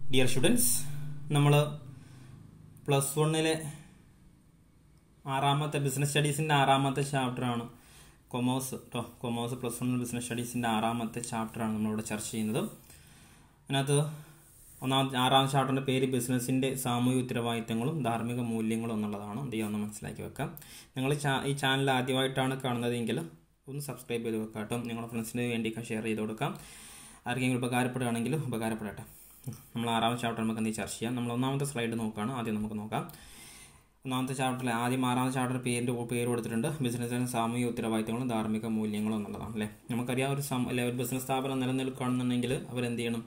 Dear students, നമ്മൾ plus വണ്ണിലെ business സ്റ്റഡീസിൻ്റെ 6ാമത്തെ ചാപ്റ്ററാണ് കൊമേഴ്സ് കേട്ടോ. കൊമേഴ്സ് പ്ലസ് വണ്ണിൽ ബിസിനസ് സ്റ്റഡീസിൻ്റെ 6ാമത്തെ ചാപ്റ്ററാണ് നമ്മളിവിടെ ചർച്ച ചെയ്യുന്നത്. അതിനകത്ത് 6ാം ചാപ്റ്ററിൻ്റെ പേര് ബിസിനസ്സിൻ്റെ സാമൂഹിക ഉത്തരവാദിത്തങ്ങളും ധാർമ്മിക മൂല്യങ്ങളും എന്നുള്ളതാണ്. എന്ത് ചെയ്യാമെന്ന് മനസ്സിലാക്കി വെക്കാം. നിങ്ങൾ ഈ ചാനൽ ആദ്യമായിട്ടാണ് കാണുന്നതെങ്കിൽ ഒന്ന് സബ്സ്ക്രൈബ് ചെയ്ത് വെക്കാം കേട്ടോ. നിങ്ങളുടെ ഫ്രണ്ട്സിന് വേണ്ടിയൊക്കെ ഷെയർ ചെയ്ത് കൊടുക്കാം. ആർക്കെങ്കിലും ഉപകാരപ്പെടുകയാണെങ്കിൽ ഉപകാരപ്പെടട്ടെ. നമ്മൾ 6ാം ചാപ്റ്റർ നമുക്ക് എന്ത് ചർച്ച ചെയ്യാം. നമ്മൾ 1ാമത്തെ സ്ലൈഡ് നോക്കുകയാണ്. ആദ്യം നമുക്ക് നോക്കാം. 1ാമത്തെ ചാപ്റ്ററിൽ ആദ്യം 6ാം ചാപ്റ്റർ പേര് കൊടുത്തിട്ടുണ്ട് ബിസിനസ്സിന് സാമൂഹിക ഉത്തരവാദിത്തങ്ങളും ധാർമ്മിക മൂല്യങ്ങളും എന്നുള്ളതാണ്. അല്ലേ, നമുക്കറിയാം ഒരു ബിസിനസ് സ്ഥാപനം നിലനിൽക്കുകയാണെന്നുണ്ടെങ്കിൽ അവരെന്ത് ചെയ്യണം,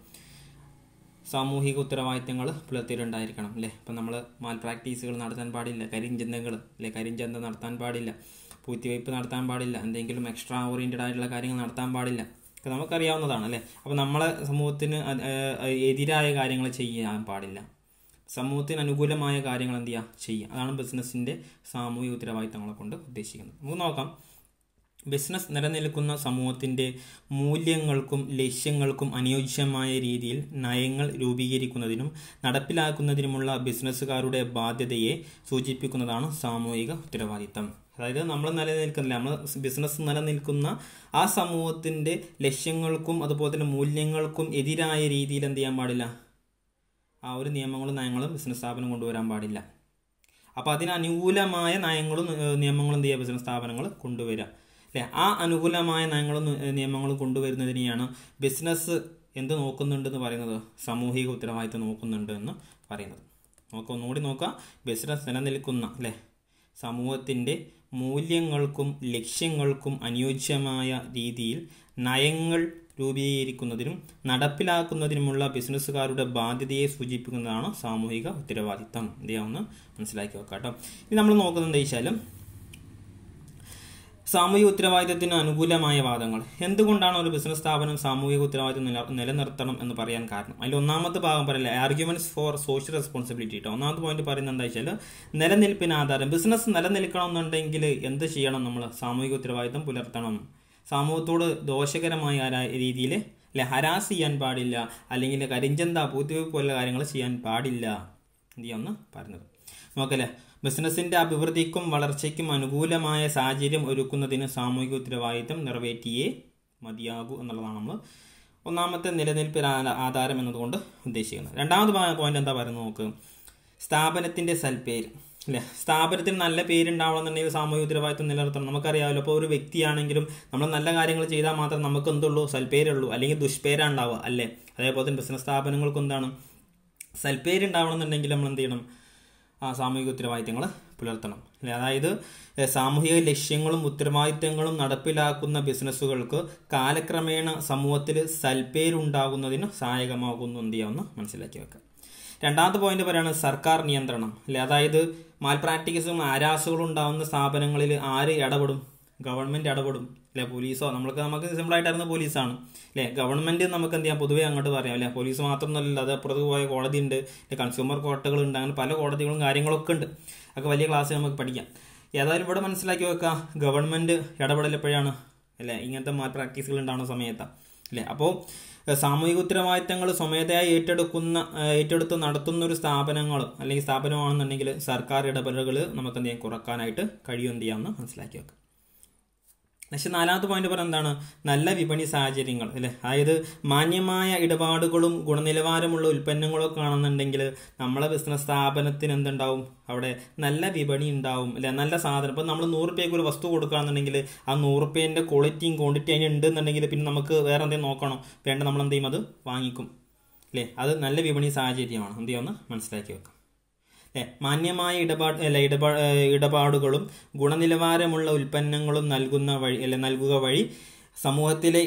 സാമൂഹിക ഉത്തരവാദിത്തങ്ങൾ പുലർത്തിയിട്ടുണ്ടായിരിക്കണം. അല്ലേ, ഇപ്പം നമ്മൾ മാൽ പ്രാക്ടീസുകൾ നടത്താൻ പാടില്ല, കരിഞ്ചന്ത നടത്താൻ പാടില്ല, പൂഴ്ത്തിവയ്പ് നടത്താൻ പാടില്ല, എന്തെങ്കിലും എക്സ്ട്രാ ഓറിയൻറ്റഡ് ആയിട്ടുള്ള കാര്യങ്ങൾ നടത്താൻ പാടില്ല. നമുക്കറിയാവുന്നതാണ്. അല്ലേ, അപ്പോൾ നമ്മളെ സമൂഹത്തിന് എതിരായ കാര്യങ്ങൾ ചെയ്യാൻ പാടില്ല, സമൂഹത്തിന് അനുകൂലമായ കാര്യങ്ങൾ എന്ത് ചെയ്യുക. അതാണ് ബിസിനസ്സിൻ്റെ സാമൂഹിക ഉത്തരവാദിത്തങ്ങളെ കൊണ്ട് ഉദ്ദേശിക്കുന്നത്. നമുക്ക് നോക്കാം. ബിസിനസ് നിലനിൽക്കുന്ന സമൂഹത്തിൻ്റെ മൂല്യങ്ങൾക്കും ലക്ഷ്യങ്ങൾക്കും അനുയോജ്യമായ രീതിയിൽ നയങ്ങൾ രൂപീകരിക്കുന്നതിനും നടപ്പിലാക്കുന്നതിനുമുള്ള ബിസിനസ്സുകാരുടെ ബാധ്യതയെ സൂചിപ്പിക്കുന്നതാണ് സാമൂഹിക ഉത്തരവാദിത്തം. അതായത് നമ്മൾ ബിസിനസ് നിലനിൽക്കുന്ന ആ സമൂഹത്തിൻ്റെ ലക്ഷ്യങ്ങൾക്കും അതുപോലെ തന്നെ മൂല്യങ്ങൾക്കും എതിരായ രീതിയിൽ എന്ത് ചെയ്യാൻ പാടില്ല, ആ ഒരു നിയമങ്ങളും നയങ്ങളും ബിസിനസ് സ്ഥാപനം കൊണ്ടുവരാൻ പാടില്ല. അപ്പോൾ അതിന് അനുകൂലമായ നയങ്ങളും നിയമങ്ങളും എന്ത് ചെയ്യുക, ബിസിനസ് സ്ഥാപനങ്ങൾ കൊണ്ടുവരിക. അല്ലേ, ആ അനുകൂലമായ നയങ്ങളും നിയമങ്ങളും കൊണ്ടുവരുന്നതിനെയാണ് ബിസിനസ് എന്ത് നോക്കുന്നുണ്ടെന്ന് പറയുന്നത്, സാമൂഹിക ഉത്തരവാദിത്തം നോക്കുന്നുണ്ട് എന്ന് പറയുന്നത്. ഒന്നുകൂടി നോക്കാം. ബിസിനസ് നിലനിൽക്കുന്ന സമൂഹത്തിൻ്റെ മൂല്യങ്ങൾക്കും ലക്ഷ്യങ്ങൾക്കും അനുയോജ്യമായ രീതിയിൽ നയങ്ങൾ രൂപീകരിക്കുന്നതിനും നടപ്പിലാക്കുന്നതിനുമുള്ള ബിസിനസ്സുകാരുടെ ബാധ്യതയെ സൂചിപ്പിക്കുന്നതാണ് സാമൂഹിക ഉത്തരവാദിത്തം. എന്തെയാവുന്ന മനസ്സിലാക്കി വെക്കാം കേട്ടോ. ഇത് നമ്മൾ നോക്കുന്നത് എന്താ വെച്ചാലും സാമൂഹിക ഉത്തരവാദിത്തത്തിന് അനുകൂലമായ വാദങ്ങൾ. എന്തുകൊണ്ടാണ് ഒരു ബിസിനസ് സ്ഥാപനം സാമൂഹിക ഉത്തരവാദിത്തം നിലനിർത്തണം എന്ന് പറയാൻ കാരണം? അതിൽ 1ാമത്തെ ഭാഗം പറയില്ല, ആർഗ്യുമെന്റ്സ് ഫോർ സോഷ്യൽ റെസ്പോൺസിബിലിറ്റി കേട്ടോ. 1ാമത്തെ പോയിന്റ് പറയുന്നത് എന്താ വെച്ചാൽ നിലനിൽപ്പിന് ആധാരം. ബിസിനസ് നിലനിൽക്കണം എന്നുണ്ടെങ്കിൽ എന്ത് ചെയ്യണം, നമ്മൾ സാമൂഹിക ഉത്തരവാദിത്തം പുലർത്തണം. സമൂഹത്തോട് ദോഷകരമായ രീതിയിൽ ഹരാസ് ചെയ്യാൻ പാടില്ല, അല്ലെങ്കിൽ കരിഞ്ചന്ത പൂത്തിവയ്പ് പോലുള്ള കാര്യങ്ങൾ ചെയ്യാൻ പാടില്ല. എന്ത് ചെയ്യാമെന്ന് പറഞ്ഞത് നോക്കല്ലേ. ബിസിനസിന്റെ അഭിവൃദ്ധിക്കും വളർച്ചയ്ക്കും അനുകൂലമായ സാഹചര്യം ഒരുക്കുന്നതിന് സാമൂഹിക ഉത്തരവാദിത്തം നിറവേറ്റിയേ മതിയാകൂ എന്നുള്ളതാണ് നമ്മൾ 1ാമത്തെ നിലനിൽപ്പിന് ആധാരം എന്നതുകൊണ്ട് ഉദ്ദേശിക്കുന്നത്. 2ാമത് പോയിന്റ് എന്താ പറയുന്നത് നോക്ക്. സ്ഥാപനത്തിന്റെ സൽപ്പേര്. അല്ലേ, സ്ഥാപനത്തിന് നല്ല പേരുണ്ടാവണമെന്നുണ്ടെങ്കിൽ സാമൂഹിക ഉത്തരവാദിത്തം നിലനിർത്തണം. നമുക്കറിയാമല്ലോ, ഇപ്പോൾ ഒരു വ്യക്തിയാണെങ്കിലും നമ്മൾ നല്ല കാര്യങ്ങൾ ചെയ്താൽ മാത്രം നമുക്ക് എന്തുള്ളൂ, സൽപ്പേരുള്ളൂ, അല്ലെങ്കിൽ ദുഷ്പേരാണ് ഉണ്ടാവുക. അല്ലേ, അതേപോലെ തന്നെ ബിസിനസ് സ്ഥാപനങ്ങൾക്ക് എന്താണ്, സൽപ്പേരുണ്ടാവണമെന്നുണ്ടെങ്കിൽ നമ്മൾ എന്ത് ചെയ്യണം, ആ സാമൂഹിക ഉത്തരവാദിത്തങ്ങൾ പുലർത്തണം. അല്ലേ, അതായത് സാമൂഹിക ലക്ഷ്യങ്ങളും ഉത്തരവാദിത്തങ്ങളും നടപ്പിലാക്കുന്ന ബിസിനസ്സുകൾക്ക് കാലക്രമേണ സമൂഹത്തിൽ സൽപ്പേരുണ്ടാകുന്നതിന് സഹായകമാകുന്നു. എന്ത് ചെയ്യാമെന്ന് മനസ്സിലാക്കി വെക്കാം. 2ാമത്തെ പോയിന്റ് പറയുന്നത് സർക്കാർ നിയന്ത്രണം. അല്ലെ, അതായത് മാൽ പ്രാക്ടീസും ആരാസുകളും ഉണ്ടാകുന്ന സ്ഥാപനങ്ങളിൽ ആര് ഇടപെടും, ഗവൺമെന്റ് ഇടപെടും. അല്ലെ, പോലീസോ, നമുക്ക് സിമ്പിളായിട്ട് അറിയുന്ന പോലീസാണ്. അല്ലെ, ഗവൺമെന്റ് നമുക്ക് എന്ത് ചെയ്യാം, പൊതുവേ അങ്ങോട്ട് പറയാം. അല്ലെ, പോലീസ് മാത്രമൊന്നുമല്ല, അത് അപ്പുറത്ത് പോയ കോടതി ഉണ്ട്, കൺസ്യൂമർ കോർട്ടുകളുണ്ട്, അങ്ങനെ പല കോടതികളും കാര്യങ്ങളൊക്കെ ഉണ്ട്. ഒക്കെ വലിയ ക്ലാസ്സിൽ നമുക്ക് പഠിക്കാം. ഏതായാലും ഇവിടെ മനസ്സിലാക്കി വെക്കുക, ഗവൺമെന്റ് ഇടപെടൽ എപ്പോഴാണ്, അല്ലെ, ഇങ്ങനത്തെ മാൽ പ്രാക്ടീസുകൾ ഉണ്ടാകുന്ന സമയത്താണ്. അല്ലെ, അപ്പോൾ സാമൂഹിക ഉത്തരവാദിത്തങ്ങൾ സ്വമേധയായി ഏറ്റെടുത്ത് നടത്തുന്ന ഒരു സ്ഥാപനമാണെന്നുണ്ടെങ്കിൽ സർക്കാർ ഇടപെടലുകൾ നമുക്ക് എന്ത് ചെയ്യാം, കുറക്കാനായിട്ട് കഴിയും. എന്ത് ചെയ്യാമെന്ന് മനസ്സിലാക്കി വെക്കാം. പക്ഷെ 4ാമത്തെ പോയിന്റ് പറയുന്നത് എന്താണ്, നല്ല വിപണി സാഹചര്യങ്ങൾ. അല്ലെ, അതായത് മാന്യമായ ഇടപാടുകളും ഗുണനിലവാരമുള്ള ഉൽപ്പന്നങ്ങളൊക്കെ ആണെന്നുണ്ടെങ്കിൽ നമ്മളെ ബിസിനസ് സ്ഥാപനത്തിന് എന്തുണ്ടാവും, അവിടെ നല്ല വിപണി ഉണ്ടാവും. അല്ലെ, നല്ല സാധനം. ഇപ്പം നമ്മൾ 100 രൂപയ്ക്ക് ഒരു വസ്തു കൊടുക്കുകയാണെന്നുണ്ടെങ്കിൽ ആ 100 രൂപേൻ്റെ ക്വാളിറ്റിയും ക്വാണ്ടിറ്റി അതിന് ഉണ്ടെന്നുണ്ടെങ്കിൽ പിന്നെ നമുക്ക് വേറെ എന്തെങ്കിലും നോക്കണോ, വേണ്ട, നമ്മൾ എന്ത് ചെയ്യും, അത് വാങ്ങിക്കും. അല്ലേ, അത് നല്ല വിപണി സാഹചര്യമാണ്. എന്ത് ചെയ്യുമെന്ന് മനസ്സിലാക്കി വെക്കാം. മാന്യമായ ഇടപാടുകളും ഗുണനിലവാരമുള്ള ഉൽപ്പന്നങ്ങളും നൽകുക വഴി സമൂഹത്തിലെ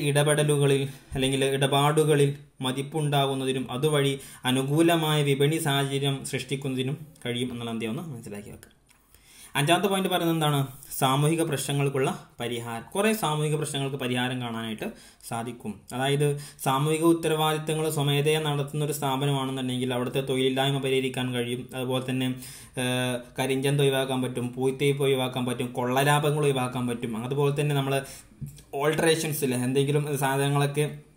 ഇടപാടുകളിൽ മതിപ്പുണ്ടാകുന്നതിനും അതുവഴി അനുകൂലമായ വിപണി സാഹചര്യം സൃഷ്ടിക്കുന്നതിനും കഴിയും എന്നുള്ള എന്ത് ചെയ്യുമെന്ന് മനസ്സിലാക്കി വെക്കാം. 5ാമത്തെ പോയിന്റ് പറയുന്നത് എന്താണ്, സാമൂഹിക പ്രശ്നങ്ങൾക്കുള്ള പരിഹാരം. കുറേ സാമൂഹിക പ്രശ്നങ്ങൾക്ക് പരിഹാരം കാണാനായിട്ട് സാധിക്കും. അതായത് സാമൂഹിക ഉത്തരവാദിത്തങ്ങൾ സ്വമേധയാ നടത്തുന്ന ഒരു സ്ഥാപനമാണെന്നുണ്ടെങ്കിൽ അവിടുത്തെ തൊഴിലില്ലായ്മ പരിഹരിക്കാൻ കഴിയും. അതുപോലെ തന്നെ കരിഞ്ചന്ത ഒഴിവാക്കാൻ പറ്റും, പൂഴ്ത്തിവയ്പ് ഒഴിവാക്കാൻ പറ്റും, കൊള്ളലാഭങ്ങൾ ഒഴിവാക്കാൻ പറ്റും. അതുപോലെ തന്നെ നമ്മൾ ഓൾട്ടറേഷൻസിൽ എന്തെങ്കിലും സാധനങ്ങളൊക്കെ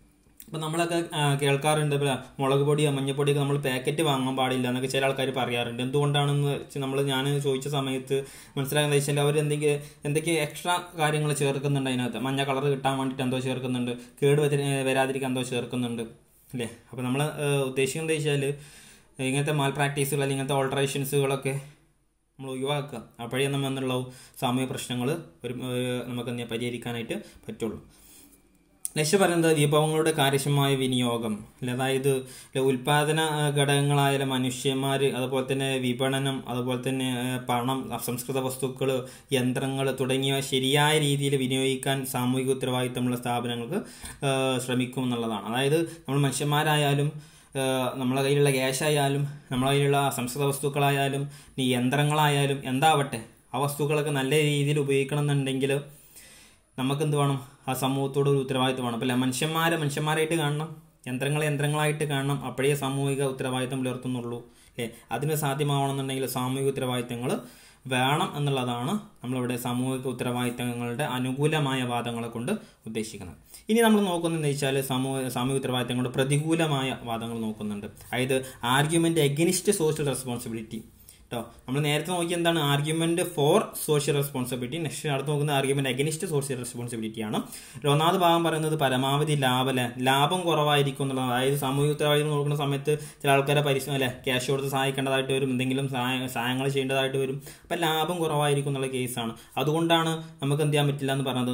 അപ്പം നമ്മളൊക്കെ കേൾക്കാറുണ്ട്, മുളക് പൊടിയോ മഞ്ഞപ്പൊടിയൊക്കെ നമ്മൾ പാക്കറ്റ് വാങ്ങാൻ പാടില്ല എന്നൊക്കെ ചില ആൾക്കാർ പറയാറുണ്ട്. എന്തുകൊണ്ടാണെന്ന് വെച്ച് ഞാൻ ചോദിച്ച സമയത്ത് മനസ്സിലാകുന്ന വെച്ചാൽ അവർ എന്തൊക്കെ എക്സ്ട്രാ കാര്യങ്ങൾ ചേർക്കുന്നുണ്ട് അതിനകത്ത്. മഞ്ഞ കളർ കിട്ടാൻ വേണ്ടിയിട്ട് എന്തോ ചേർക്കുന്നുണ്ട്, വരാതിരിക്കാൻ എന്തോ ചേർക്കുന്നുണ്ട് അല്ലേ. അപ്പോൾ നമ്മൾ ഉദ്ദേശിക്കുന്നത് വെച്ചാൽ ഇങ്ങനത്തെ മാൽ പ്രാക്ടീസുകൾ അല്ലെങ്കിൽ ഇങ്ങനത്തെ ഓൾട്ടറേഷൻസുകളൊക്കെ നമ്മൾ ഒഴിവാക്കുക. അപ്പോഴേ എന്നുള്ള സാമൂഹിക പ്രശ്നങ്ങൾ നമുക്ക് പരിഹരിക്കാനായിട്ട് പറ്റുള്ളൂ. നെക്സ്റ്റ് പറയുന്നത് വിഭവങ്ങളുടെ കാര്യക്ഷമമായ വിനിയോഗം. അതായത് ഉൽപാദന ഘടകങ്ങളായാലും മനുഷ്യന്മാർ, അതുപോലെ തന്നെ വിപണനം, അതുപോലെ തന്നെ പണം, അസംസ്കൃത വസ്തുക്കൾ, യന്ത്രങ്ങൾ തുടങ്ങിയവ ശരിയായ രീതിയിൽ വിനിയോഗിക്കാൻ സാമൂഹിക ഉത്തരവാദിത്തമുള്ള സ്ഥാപനങ്ങൾക്ക് ശ്രമിക്കും എന്നുള്ളതാണ്. അതായത് നമ്മൾ മനുഷ്യന്മാരായാലും നമ്മളെ കയ്യിലുള്ള ക്യാഷായാലും നമ്മളെ കയ്യിലുള്ള അസംസ്കൃത വസ്തുക്കളായാലും ഈ യന്ത്രങ്ങളായാലും എന്താവട്ടെ, ആ വസ്തുക്കളൊക്കെ നല്ല രീതിയിൽ ഉപയോഗിക്കണം എന്നുണ്ടെങ്കിൽ നമുക്കെന്ത് വേണം? ആ സമൂഹത്തോട് ഒരു ഉത്തരവാദിത്വം വേണം. അപ്പോൾ മനുഷ്യന്മാരായിട്ട് കാണണം, യന്ത്രങ്ങളായിട്ട് കാണണം. അപ്പോഴേ സാമൂഹിക ഉത്തരവാദിത്വം പുലർത്തുന്നുള്ളൂ. അതിന് സാധ്യമാവണമെന്നുണ്ടെങ്കിൽ സാമൂഹിക ഉത്തരവാദിത്തങ്ങൾ വേണം എന്നുള്ളതാണ് നമ്മളിവിടെ സാമൂഹിക ഉത്തരവാദിത്തങ്ങളുടെ അനുകൂലമായ വാദങ്ങളെ കൊണ്ട് ഉദ്ദേശിക്കുന്നത്. ഇനി നമ്മൾ നോക്കുന്നതെന്ന് വെച്ചാൽ സാമൂഹിക ഉത്തരവാദിത്തങ്ങളുടെ പ്രതികൂലമായ വാദങ്ങൾ നോക്കുന്നുണ്ട്. അതായത് ആർഗ്യുമെന്റ് എഗനിസ്റ്റ് സോഷ്യൽ റെസ്പോൺസിബിലിറ്റി കേട്ടോ. നമ്മൾ നേരത്തെ നോക്കി എന്താണ് argument for social responsibility. Next അടുത്ത് നോക്കുന്നത് ആർഗ്യുമെന്റ് അഗനിസ്റ്റ് സോഷ്യൽ റെസ്പോൺസിബിലിറ്റി ആണ്. ഒന്നാമത് ഭാഗം പറയുന്നത് പരമാവധി ലാഭം കുറവായിരിക്കും എന്നുള്ളത്. അതായത് സാമൂഹിക ഉത്തരവാദിത്തം നോക്കുന്ന സമയത്ത് ചില ആൾക്കാരെ ക്യാഷ് കൊടുത്ത് സഹായിക്കേണ്ടതായിട്ട് വരും, എന്തെങ്കിലും സഹായങ്ങൾ ചെയ്യേണ്ടതായിട്ട് വരും. അപ്പം ലാഭം കുറവായിരിക്കും എന്നുള്ള കേസാണ്. അതുകൊണ്ടാണ് നമുക്ക് എന്ത് ചെയ്യാൻ പറ്റില്ല എന്ന് പറഞ്ഞത്,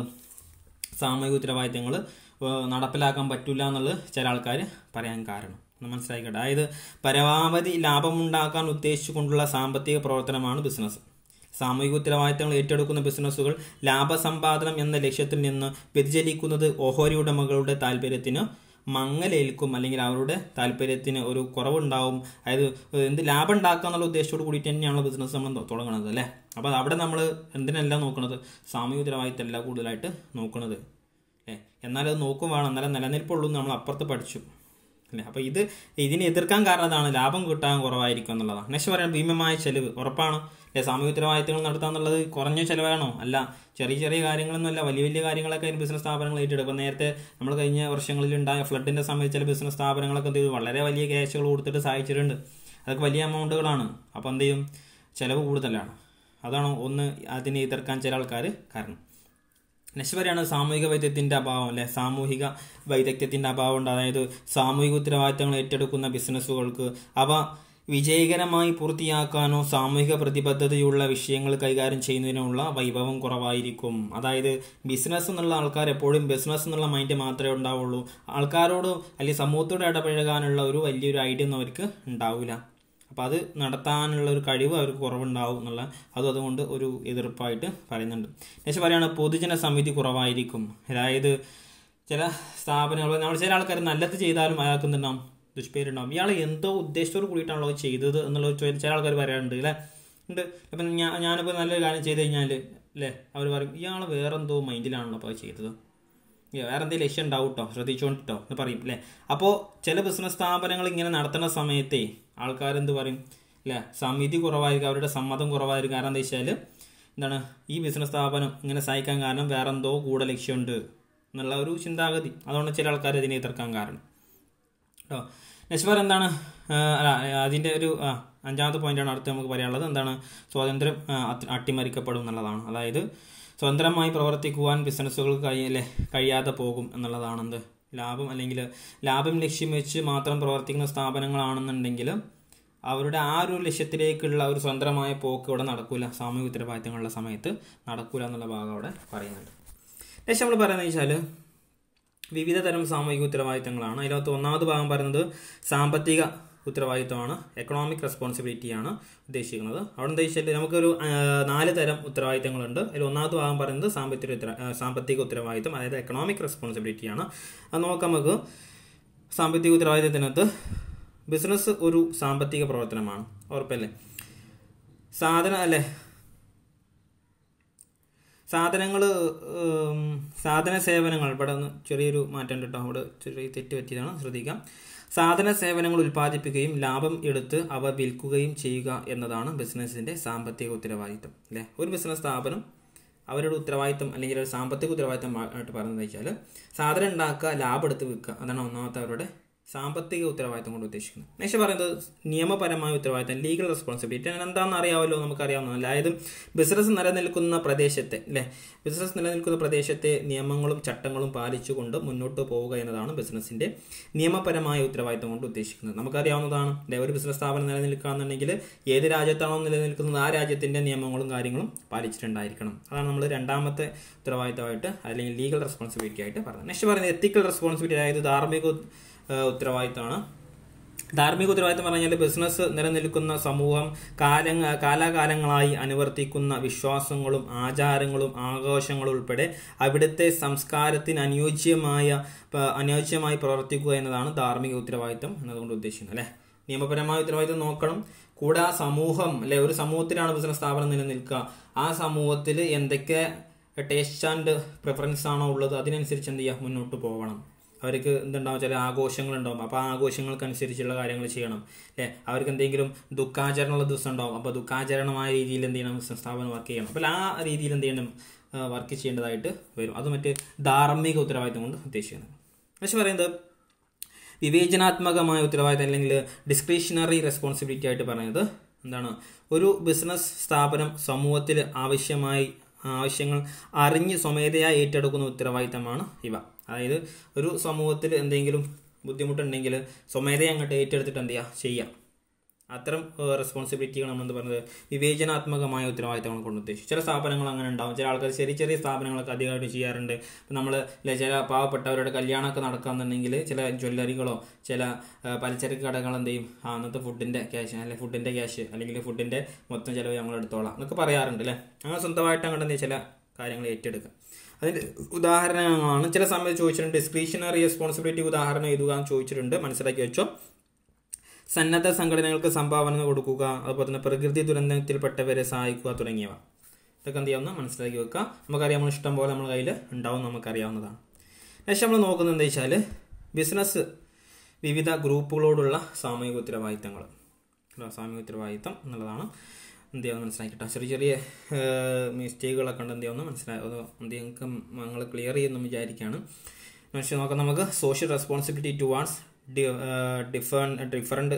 സാമൂഹിക ഉത്തരവാദിത്തങ്ങൾ നടപ്പിലാക്കാൻ പറ്റില്ല എന്നുള്ളത് ചില ആൾക്കാർ പറയാൻ കാരണം മനസ്സിലാക്കിക്കട്ടെ. അതായത് പരമാവധി ലാഭമുണ്ടാക്കാൻ ഉദ്ദേശിച്ചുകൊണ്ടുള്ള സാമ്പത്തിക പ്രവർത്തനമാണ് ബിസിനസ്. സാമൂഹിക ഉത്തരവാദിത്തങ്ങൾ ഏറ്റെടുക്കുന്ന ബിസിനസ്സുകൾ ലാഭസമ്പാദനം എന്ന ലക്ഷ്യത്തിൽ നിന്ന് വ്യതിചലിക്കുന്നത് ഓഹരി ഉടമകളുടെ താല്പര്യത്തിന് മങ്ങലേൽക്കും, അല്ലെങ്കിൽ അവരുടെ താല്പര്യത്തിന് ഒരു കുറവുണ്ടാവും. അതായത് ലാഭം ഉണ്ടാക്കുക എന്നുള്ള ഉദ്ദേശത്തോട് കൂടിയിട്ട് തന്നെയാണ് ബിസിനസ് നമ്മൾ തുടങ്ങുന്നത് അല്ലേ. അപ്പോൾ അവിടെ നമ്മൾ എന്തിനല്ല നോക്കുന്നത്, സാമൂഹിക ഉത്തരവാദിത്തമല്ല കൂടുതലായിട്ട് നോക്കുന്നത്. എന്നാലത് നോക്കും വേണം, എന്നാലും നിലനിൽപ്പുള്ളൂ നമ്മൾ അപ്പുറത്ത് പഠിച്ചു അല്ലേ. അപ്പോൾ ഇതിനെ എതിർക്കാൻ കാരണം അതാണ്, ലാഭം കിട്ടാൻ കുറവായിരിക്കും എന്നുള്ളതാണ്. നെക്സ്റ്റ് പറയാൻ ഭീമമായ ചെലവ് ഉറപ്പാണ്. സാമൂഹിക ഉത്തരവാദിത്തങ്ങൾ നടത്തുക എന്നുള്ളത് കുറഞ്ഞ ചിലവാണോ? അല്ല, ചെറിയ കാര്യങ്ങളൊന്നുമല്ല, വലിയ കാര്യങ്ങളൊക്കെ ബിസിനസ് സ്ഥാപനങ്ങൾ ഏറ്റെടുക്കും. അപ്പോൾ നേരത്തെ നമ്മൾ കഴിഞ്ഞ വർഷങ്ങളിൽ ഉണ്ടായ ഫ്ലഡിന്റെ സമയത്ത് ചില ബിസിനസ് സ്ഥാപനങ്ങളൊക്കെ എന്ത് ചെയ്തു, വളരെ വലിയ ക്യാഷുകൾ കൊടുത്തിട്ട് സഹായിച്ചിട്ടുണ്ട്. അതൊക്കെ വലിയ എമൗണ്ടുകളാണ്. അപ്പോൾ എന്ത് ചെയ്യും, ചിലവ് കൂടുതലാണ്. അതാണ് ഒന്ന് അതിനെ എതിർക്കാൻ ചില ആൾക്കാർ കാരണം. നെക്സ്റ്റ് വരെയാണ് സാമൂഹിക വൈദഗ്ധ്യത്തിന്റെ അഭാവം അല്ലെ. സാമൂഹിക വൈദഗ്ധ്യത്തിന്റെ അഭാവം ഉണ്ട്. അതായത് സാമൂഹിക ഉത്തരവാദിത്തങ്ങൾ ഏറ്റെടുക്കുന്ന ബിസിനസ്സുകൾക്ക് അവ വിജയകരമായി പൂർത്തിയാക്കാനോ സാമൂഹിക പ്രതിബദ്ധതയുള്ള വിഷയങ്ങൾ കൈകാര്യം ചെയ്യുന്നതിനുള്ള വൈഭവം കുറവായിരിക്കും. അതായത് ബിസിനസ് എന്നുള്ള ആൾക്കാർ എപ്പോഴും ബിസിനസ് എന്നുള്ള മൈൻഡ് മാത്രമേ ഉണ്ടാവുള്ളൂ. ആൾക്കാരോട് അല്ലെങ്കിൽ സമൂഹത്തോട് ഇടപഴകാനുള്ള ഒരു വലിയൊരു ഐഡിയ ഒന്നും അവർക്ക് ഉണ്ടാവില്ല. അപ്പോൾ അത് നടത്താനുള്ള ഒരു കഴിവ് അവർക്ക് കുറവുണ്ടാവും എന്നുള്ള അതുകൊണ്ട് ഒരു എതിർപ്പായിട്ട് പറയുന്നുണ്ട്. നെക്സ്റ്റ് പറയുകയാണ് പൊതുജന സമിതി കുറവായിരിക്കും. അതായത് ചില സ്ഥാപനങ്ങൾ നമ്മൾ ചില ആൾക്കാർ നല്ലത് ചെയ്താലും അയാൾക്ക് എന്തുണ്ടാവും, ദുഷ്പേരുണ്ടാവും. ഇയാൾ എന്തോ ഉദ്ദേശത്തോട് കൂടിയിട്ടാണല്ലോ ചെയ്തത് എന്നുള്ള ചില ആൾക്കാർ പറയാറുണ്ട് അല്ലേ. ഉണ്ട്. അപ്പം ഞാനിപ്പോൾ നല്ലൊരു കാര്യം ചെയ്ത് കഴിഞ്ഞാൽ അല്ലേ അവർ പറയും ഇയാൾ വേറെന്തോ മൈൻഡിലാണല്ലോ അപ്പോൾ ചെയ്തത്, വേറെ എന്തെങ്കിലും ലക്ഷ്യം ഉണ്ടാവും കേട്ടോ, ശ്രദ്ധിച്ചോണ്ടിട്ടോ എന്ന് പറയും അല്ലേ. അപ്പോൾ ചില ബിസിനസ് സ്ഥാപനങ്ങൾ ഇങ്ങനെ നടത്തുന്ന സമയത്തേ ആൾക്കാരെന്ത് പറയും അല്ലേ, സമിതി കുറവായിരിക്കും, അവരുടെ സമ്മതം കുറവായിരിക്കും. കാരണം എന്താ വെച്ചാൽ എന്താണ്, ഈ ബിസിനസ് സ്ഥാപനം ഇങ്ങനെ സഹായിക്കാൻ കാരണം വേറെ എന്തോ കൂടെ ലക്ഷ്യമുണ്ട് എന്നുള്ള ഒരു ചിന്താഗതി. അതുകൊണ്ട് ചില ആൾക്കാർ ഇതിനെ എതിർക്കാൻ കാരണം കേട്ടോ. നെക്സ്റ്റ് പറ എന്താണ്, അതിൻ്റെ ഒരു അഞ്ചാമത്തെ പോയിന്റാണ് അടുത്ത് നമുക്ക് പറയാനുള്ളത്. എന്താണ്, സ്വാതന്ത്ര്യം അട്ടിമറിക്കപ്പെടും എന്നുള്ളതാണ്. അതായത് സ്വതന്ത്രമായി പ്രവർത്തിക്കുവാൻ ബിസിനസ്സുകൾക്ക് കഴിയാതെ പോകും എന്നുള്ളതാണ്. എന്ത് ലാഭം ലക്ഷ്യം വെച്ച് മാത്രം പ്രവർത്തിക്കുന്ന സ്ഥാപനങ്ങളാണെന്നുണ്ടെങ്കിൽ അവരുടെ ആ ഒരു ലക്ഷ്യത്തിലേക്കുള്ള ഒരു സ്വതന്ത്രമായ പോക്ക് ഇവിടെ നടക്കൂല, സാമൂഹിക ഉത്തരവാദിത്തങ്ങളുടെ സമയത്ത് നടക്കൂല എന്നുള്ള ഭാഗം അവിടെ പറയുന്നുണ്ട്. നെക്സ്റ്റ് നമ്മൾ പറയുന്നത് വെച്ചാൽ വിവിധ തരം സാമൂഹിക ഉത്തരവാദിത്തങ്ങളാണ്. അതിനകത്ത് ഒന്നാമത് ഭാഗം പറയുന്നത് സാമ്പത്തിക ഉത്തരവാദിത്തമാണ്, എക്കണോമിക് റെസ്പോൺസിബിലിറ്റിയാണ് ഉദ്ദേശിക്കുന്നത്. അവിടെ എന്താ വെച്ചാൽ നമുക്കൊരു 4 തരം ഉത്തരവാദിത്തങ്ങളുണ്ട്. അതിൽ ഒന്നാമത് ഭാഗം പറയുന്നത് സാമ്പത്തിക ഉത്തരവാദിത്തം, അതായത് എക്കണോമിക് റെസ്പോൺസിബിലിറ്റിയാണ്. അത് നോക്കാം നമുക്ക്. സാമ്പത്തിക ഉത്തരവാദിത്തത്തിനകത്ത് ബിസിനസ് ഒരു സാമ്പത്തിക പ്രവർത്തനമാണ്, ഉറപ്പല്ലേ. സാധന സേവനങ്ങൾ ഇവിടെ ഒന്ന് ചെറിയൊരു മാറ്റം കേട്ടോ, അവിടെ ചെറിയ തെറ്റ് പറ്റിയതാണ്, ശ്രദ്ധിക്കാം. സാധന സേവനങ്ങൾ ഉൽപ്പാദിപ്പിക്കുകയും ലാഭം എടുത്ത് അവ വിൽക്കുകയും ചെയ്യുക എന്നതാണ് ബിസിനസിന്റെ സാമ്പത്തിക ഉത്തരവാദിത്തം അല്ലേ. ഒരു ബിസിനസ് സ്ഥാപനം അവരുടെ ഉത്തരവാദിത്തം അല്ലെങ്കിൽ ഒരു സാമ്പത്തിക ഉത്തരവാദിത്തം ആയിട്ട് പറയുന്നത് വെച്ചാൽ സാധനം ഉണ്ടാക്കുക, ലാഭം എടുത്ത് വിൽക്കുക. അതാണ് ഒന്നാമത്തെ അവരുടെ സാമ്പത്തിക ഉത്തരവാദിത്തം കൊണ്ട് ഉദ്ദേശിക്കുന്നത്. നെക്സ്റ്റ് പറയുന്നത് നിയമപരമായ ഉത്തരവാദിത്തം, ലീഗൽ റെസ്പോൺസിബിലിറ്റി. എന്താണെന്ന് അറിയാമല്ലോ, നമുക്കറിയാവുന്നതല്ല. അതായത് ബിസിനസ് നിലനിൽക്കുന്ന പ്രദേശത്തെ നിയമങ്ങളും ചട്ടങ്ങളും പാലിച്ചുകൊണ്ട് മുന്നോട്ട് പോവുക എന്നതാണ് ബിസിനസിന്റെ നിയമപരമായ ഉത്തരവാദിത്തം കൊണ്ട് ഉദ്ദേശിക്കുന്നത്. നമുക്കറിയാവുന്നതാണ്, ഒരു ബിസിനസ് സ്ഥാപനം നിലനിൽക്കുകയാണെന്നുണ്ടെങ്കിൽ ഏത് രാജ്യത്താണോ നിലനിൽക്കുന്നത് ആ രാജ്യത്തിന്റെ നിയമങ്ങളും കാര്യങ്ങളും പാലിച്ചിട്ടുണ്ടായിരിക്കണം. അതാണ് നമ്മൾ രണ്ടാമത്തെ ഉത്തരവാദിത്തമായിട്ട് അല്ലെങ്കിൽ ലീഗൽ റെസ്പോൺസിബിലിറ്റി ആയിട്ട് പറയുന്നത്. നെക്സ്റ്റ് പറയുന്നത് എത്തിക്കൽ റെസ്പോൺസിബിലിറ്റി, അതായത് ധാർമ്മിക ഉത്തരവാദിത്തമാണ്. ധാർമ്മിക ഉത്തരവാദിത്തം പറഞ്ഞാൽ ബിസിനസ് നിലനിൽക്കുന്ന സമൂഹം കാലാകാലങ്ങളായി അനുവർത്തിക്കുന്ന വിശ്വാസങ്ങളും ആചാരങ്ങളും ആഘോഷങ്ങളും ഉൾപ്പെടെ അവിടുത്തെ സംസ്കാരത്തിന് അനുയോജ്യമായി പ്രവർത്തിക്കുക എന്നതാണ് ധാർമ്മിക ഉത്തരവാദിത്തം എന്നതുകൊണ്ട് ഉദ്ദേശിക്കുന്നത്. അല്ലെ, നിയമപരമായ ഉത്തരവാദിത്തം നോക്കണം. കൂടെ ആ സമൂഹം, അല്ലെ, ഒരു സമൂഹത്തിലാണ് ബിസിനസ് സ്ഥാപനം നിലനിൽക്കുക. ആ സമൂഹത്തിൽ എന്തൊക്കെ ടേസ്റ്റ് ആൻഡ് പ്രിഫറൻസ് ആണോ ഉള്ളത് അതിനനുസരിച്ച് എന്ത് ചെയ്യുക, മുന്നോട്ട് പോകണം. അവർക്ക് എന്തുണ്ടാവും, ചില ആഘോഷങ്ങളുണ്ടാവും. അപ്പോൾ ആ ആഘോഷങ്ങൾക്കനുസരിച്ചുള്ള കാര്യങ്ങൾ ചെയ്യണം. അല്ലേ, അവർക്ക് എന്തെങ്കിലും ദുഃഖാചരണമുള്ള ദിവസം ഉണ്ടാവും. അപ്പോൾ ദുഃഖാചരണമായ രീതിയിൽ എന്ത് ചെയ്യണം, സ്ഥാപനം വർക്ക് ചെയ്യണം. അപ്പോൾ ആ രീതിയിൽ എന്ത് ചെയ്യണം, വർക്ക് ചെയ്യേണ്ടതായിട്ട് വരും. അത് മറ്റ് ധാർമ്മിക ഉത്തരവാദിത്തം കൊണ്ട് ഉദ്ദേശിക്കുന്നത്. പക്ഷെ പറയുന്നത് വിവേചനാത്മകമായ ഉത്തരവാദിത്തം അല്ലെങ്കിൽ ഡിസ്ക്രിഷണറി റെസ്പോൺസിബിലിറ്റി ആയിട്ട് പറയുന്നത് എന്താണ്, ഒരു ബിസിനസ് സ്ഥാപനം സമൂഹത്തിൽ ആവശ്യങ്ങൾ അറിഞ്ഞ് സ്വമേധയാ ഏറ്റെടുക്കുന്ന ഉത്തരവാദിത്തമാണ് ഇവ. അതായത് ഒരു സമൂഹത്തിൽ എന്തെങ്കിലും ബുദ്ധിമുട്ടുണ്ടെങ്കിൽ സ്വമേധയാ അങ്ങോട്ട് ഏറ്റെടുത്തിട്ട് എന്ത് ചെയ്യുക. അത്തരം റെസ്പോൺസിബിലിറ്റികൾ നമ്മൾ എന്ത് പറയുന്നത് വിവേചനാത്മകമായ ഉത്തരവാദിത്തങ്ങൾ കൊണ്ട് ഉദ്ദേശിച്ചു. ചില സ്ഥാപനങ്ങൾ അങ്ങനെ ഉണ്ടാവും. ചില ആൾക്കാർ ചെറിയ ചെറിയ സ്ഥാപനങ്ങളൊക്കെ അധികമായിട്ട് ചെയ്യാറുണ്ട്. ഇപ്പം നമ്മൾ ചില പാവപ്പെട്ടവരുടെ കല്യാണമൊക്കെ നടക്കാന്നുണ്ടെങ്കിൽ ചില ജ്വല്ലറികളോ ചില പലചരക്ക് കടകൾ എന്ത് ചെയ്യും, അന്നത്തെ ഫുഡിൻ്റെ ക്യാഷ് അല്ലെങ്കിൽ ഫുഡിൻ്റെ മൊത്തം ചിലവ് ഞങ്ങൾ എടുത്തോളാം എന്നൊക്കെ പറയാറുണ്ട്. അല്ലേ, അങ്ങനെ സ്വന്തമായിട്ട് അങ്ങോട്ട് ചില കാര്യങ്ങൾ ഏറ്റെടുക്കുക. അതിൻ്റെ ഉദാഹരണങ്ങളാണ് ചില സമയത്ത് ചോദിച്ചിട്ടുണ്ട്. ഡിസ്ക്രിഷണറി റെസ്പോൺസിബിലിറ്റി ഉദാഹരണം എഴുതുക എന്ന് ചോദിച്ചിട്ടുണ്ട്, മനസ്സിലാക്കി വെച്ചോ. സന്നദ്ധ സംഘടനകൾക്ക് സംഭാവന കൊടുക്കുക, അതുപോലെ തന്നെ പ്രകൃതി ദുരന്തത്തിൽപ്പെട്ടവരെ സഹായിക്കുക തുടങ്ങിയവ. ഇതൊക്കെ എന്ത് ചെയ്യാവുന്ന മനസ്സിലാക്കി വെക്കുക. നമുക്കറിയാം, നമ്മൾ ഇഷ്ടം പോലെ നമ്മുടെ കയ്യിൽ ഉണ്ടാവും, നമുക്കറിയാവുന്നതാണ്. പക്ഷെ നമ്മൾ നോക്കുന്നത് എന്താ വെച്ചാൽ ബിസിനസ് വിവിധ ഗ്രൂപ്പുകളോടുള്ള സാമൂഹിക ഉത്തരവാദിത്തം എന്നുള്ളതാണ്. എന്ത് ചെയ്യാവുന്ന മനസ്സിലാക്കിട്ടോ. ചെറിയ ചെറിയ മിസ്റ്റേക്കുകളൊക്കെ ഉണ്ട്, എന്ത് ചെയ്യാവുന്ന നിങ്ങൾക്ക് ഞങ്ങൾ ക്ലിയർ ചെയ്യുന്നു വിചാരിക്കുകയാണ്. പക്ഷേ നോക്കാം, നമുക്ക് social responsibility towards different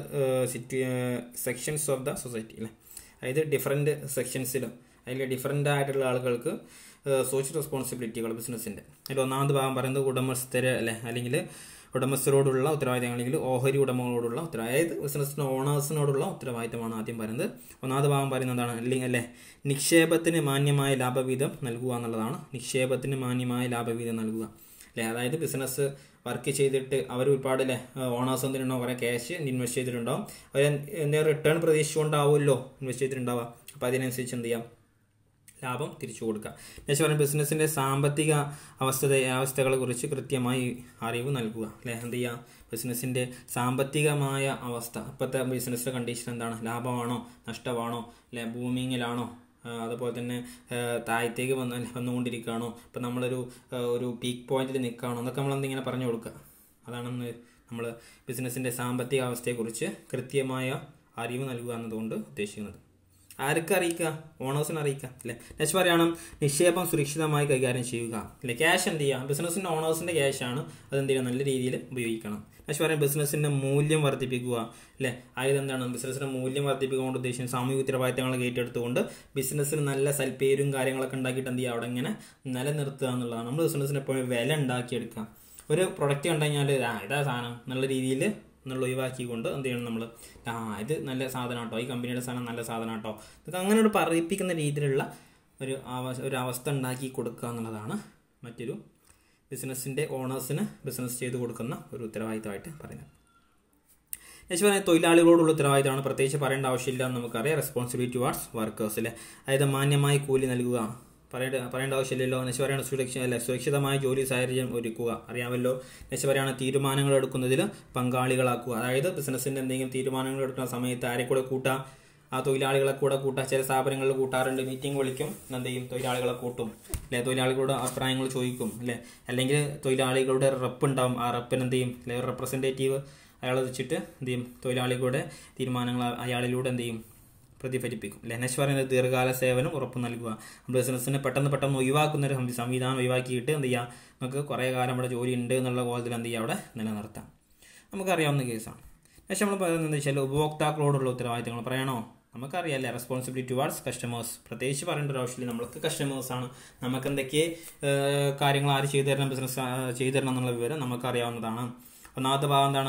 sections of the society. അല്ലേ, അതായത് ഡിഫറെൻറ്റ് സെക്ഷൻസിലും അതിൽ ഡിഫറെൻ്റ് ആയിട്ടുള്ള ആളുകൾക്ക് സോഷ്യൽ റെസ്പോൺസിബിലിറ്റികൾ ബിസിനസ്സിൻ്റെ. അതിൽ ഒന്നാമത് ഭാഗം പറയുന്നത് ഉടമസ്ഥര്, അല്ലെങ്കിൽ ഉടമസ്ഥരോടുള്ള ഉത്തരവാദിത്തം, അല്ലെങ്കിൽ ഓഹരി ഉടമകളോടുള്ള ഉത്തരവാദിത്തം, അതായത് ബിസിനസ്സിൻ്റെ ഓണേഴ്സിനോടുള്ള ഉത്തരവാദിത്തമാണ് ആദ്യം പറയുന്നത്. ഒന്നാമത് ഭാഗം പറയുന്നതാണ് അല്ലേ, നിക്ഷേപത്തിന് മാന്യമായ ലാഭവിഹിതം നൽകുക എന്നുള്ളതാണ്. നിക്ഷേപത്തിന് മാന്യമായ ലാഭവിഹിതം നൽകുക, അല്ലേ, അതായത് ബിസിനസ് വർക്ക് ചെയ്തിട്ട് അവർ ഒരുപാട് ഓണേഴ്സ് എന്തിനുണ്ടാവും, കുറേ ക്യാഷ് ഇൻവെസ്റ്റ് ചെയ്തിട്ടുണ്ടാവും. അവർ എന്തെങ്കിലും റിട്ടേൺ പ്രതീക്ഷിച്ചുകൊണ്ടാവുമല്ലോ ഇൻവെസ്റ്റ് ചെയ്തിട്ടുണ്ടാവുക. അപ്പോൾ അതിനനുസരിച്ച് എന്ത് ചെയ്യാം, ലാഭം തിരിച്ചു കൊടുക്കുക. എന്നുവെച്ചാൽ പറഞ്ഞാൽ ബിസിനസ്സിൻ്റെ സാമ്പത്തിക അവസ്ഥകളെ കുറിച്ച് കൃത്യമായി അറിവ് നൽകുക. അല്ലെ, എന്ത് ചെയ്യുക, ബിസിനസ്സിൻ്റെ സാമ്പത്തികമായ അവസ്ഥ, ഇപ്പോഴത്തെ ബിസിനസ്സിൻ്റെ കണ്ടീഷൻ എന്താണ്, ലാഭമാണോ നഷ്ടമാണോ, അല്ലെ ബൂമിങ്ങിലാണോ, അതുപോലെ തന്നെ താഴത്തേക്ക് വന്നുകൊണ്ടിരിക്കുകയാണോ, ഇപ്പം നമ്മളൊരു പീക്ക് പോയിന്റിൽ നിൽക്കുകയാണോ എന്നൊക്കെ നമ്മളെന്തിങ്ങനെ പറഞ്ഞു കൊടുക്കുക. അതാണെന്ന് നമ്മൾ ബിസിനസ്സിൻ്റെ സാമ്പത്തിക അവസ്ഥയെക്കുറിച്ച് കൃത്യമായ അറിവ് നൽകുക എന്നതുകൊണ്ട് ഉദ്ദേശിക്കുന്നത്. ആർക്ക് അറിയിക്കുക, ഓണേഴ്സിന് അറിയിക്കുക. അല്ലേ, നെക്സ്റ്റ് പറയണം നിക്ഷേപം സുരക്ഷിതമായി കൈകാര്യം ചെയ്യുക. അല്ലെ, ക്യാഷ് എന്ത് ചെയ്യുക, ബിസിനസ്സിൻ്റെ ഓണേഴ്സിൻ്റെ ക്യാഷാണ്, അതെന്ത് ചെയ്യുക, നല്ല രീതിയിൽ ഉപയോഗിക്കണം. നെക്സ്റ്റ് പറയാം ബിസിനസ്സിൻ്റെ മൂല്യം വർദ്ധിപ്പിക്കുക. അല്ലേ, അതായത് എന്താണ് ബിസിനസ്സിൻ്റെ മൂല്യം വർദ്ധിപ്പിക്കൊണ്ട് ഉദ്ദേശിക്കുന്നത് സാമൂഹിക ഉത്തരവാദിത്തങ്ങളൊക്കെ ഏറ്റെടുത്തുകൊണ്ട് ബിസിനസ്സിന് നല്ല സൽപ്പേരും കാര്യങ്ങളൊക്കെ ഉണ്ടാക്കിയിട്ട് എന്ത് ചെയ്യുക, അവിടെ ഇങ്ങനെ നിലനിർത്തുക എന്നുള്ളതാണ്. നമ്മൾ ബിസിനസ്സിന് എപ്പോഴും വില ഉണ്ടാക്കിയെടുക്കുക. ഒരു പ്രൊഡക്റ്റ് കണ്ടു കഴിഞ്ഞാൽ ഇതാ സാധനം നല്ല രീതിയിൽ എന്നുള്ള ഒഴിവാക്കിക്കൊണ്ട് എന്ത് ചെയ്യണം, നമ്മൾ ഇത് നല്ല സാധനം കേട്ടോ, ഈ കമ്പനിയുടെ സാധനം നല്ല സാധനം കേട്ടോ, ഇതൊക്കെ അങ്ങനെ ഒരു പറയിപ്പിക്കുന്ന രീതിയിലുള്ള ഒരു അവസ്ഥ ഉണ്ടാക്കി കൊടുക്കുക എന്നുള്ളതാണ് മറ്റൊരു ബിസിനസ്സിൻ്റെ ഓണേഴ്സിന് ബിസിനസ് ചെയ്ത് കൊടുക്കുന്ന ഒരു ഉത്തരവാദിത്തമായിട്ട് പറയുന്നത്. നെക്സ്റ്റ് പറഞ്ഞാൽ തൊഴിലാളികളോടുള്ള ഉത്തരവാദിത്തമാണ്, പ്രത്യേകിച്ച് പറയേണ്ട ആവശ്യമില്ല എന്ന് നമുക്കറിയാം. Responsibility towards workers. അല്ലേ, അതായത് മാന്യമായി കൂലി നൽകുക, പറയേണ്ട ആവശ്യമില്ലല്ലോ. നെക്സ്റ്റ് പറയുകയാണ് സുരക്ഷിതമായ ജോലി സാഹചര്യം ഒരുക്കുക, അറിയാമല്ലോ. നെക്സ്റ്റ് പറയുകയാണ് തീരുമാനങ്ങൾ എടുക്കുന്നതിൽ പങ്കാളികളാക്കുക, അതായത് ബിസിനസ്സിൻ്റെ എന്തെങ്കിലും തീരുമാനങ്ങൾ എടുക്കുന്ന സമയത്ത് ആരെ കൂടെ കൂട്ടാം, ആ തൊഴിലാളികളെ കൂടെ കൂട്ടാം. ചില സ്ഥാപനങ്ങളിൽ കൂട്ടാറുണ്ട്, മീറ്റിംഗ് വിളിക്കും, എന്ത് ചെയ്യും, തൊഴിലാളികളെ കൂട്ടും. അല്ലെ, തൊഴിലാളികളുടെ അഭിപ്രായങ്ങൾ ചോദിക്കും. അല്ലെ, അല്ലെങ്കിൽ തൊഴിലാളികളുടെ റെപ്പ് ഉണ്ടാവും, ആ റെപ്പിന് എന്ത് ചെയ്യും, അല്ലെ റെപ്രസെൻറ്റേറ്റീവ് അയാളെ വെച്ചിട്ട് എന്ത് ചെയ്യും, തൊഴിലാളികളുടെ തീരുമാനങ്ങൾ അയാളിലൂടെ എന്ത് ചെയ്യും പ്രതിഫലിപ്പിക്കും. നെക്സ്റ്റ് പറയുന്നത് ദീർഘകാല സേവനം ഉറപ്പ് നൽകുക. ബിസിനസ്സിനെ പെട്ടെന്ന് ഒഴിവാക്കുന്ന ഒരു സംവിധാനം ഒഴിവാക്കിയിട്ട് എന്ത് ചെയ്യുക, നമുക്ക് കുറേ കാലം ഇവിടെ ജോലി ഉണ്ട് എന്നുള്ള കോലത്തിൽ എന്ത് ചെയ്യുക അവിടെ നിലനിർത്താം. നമുക്കറിയാവുന്ന കേസാണ്. നെക്സ്റ്റ് നമ്മൾ പറയുന്നത് എന്താ വെച്ചാൽ ഉപഭോക്താക്കളോടുള്ള ഉത്തരവാദിത്തങ്ങൾ പറയണോ? നമുക്കറിയാമല്ലേ, റെസ്പോൺസിബിലിറ്റി ടുവാർഡ്സ് കസ്റ്റമേഴ്സ്. പ്രത്യേകിച്ച് പറയേണ്ട ഒരു ആവശ്യമില്ല, നമ്മൾക്ക് കസ്റ്റമേഴ്സാണ്. നമുക്ക് എന്തൊക്കെ കാര്യങ്ങൾ ആര് ചെയ്തു തരണം, ബിസിനസ് ചെയ്തു തരണം എന്നുള്ള വിവരം നമുക്കറിയാവുന്നതാണ്. ഒന്നാമത്തെ ഭാഗം എന്താണ്?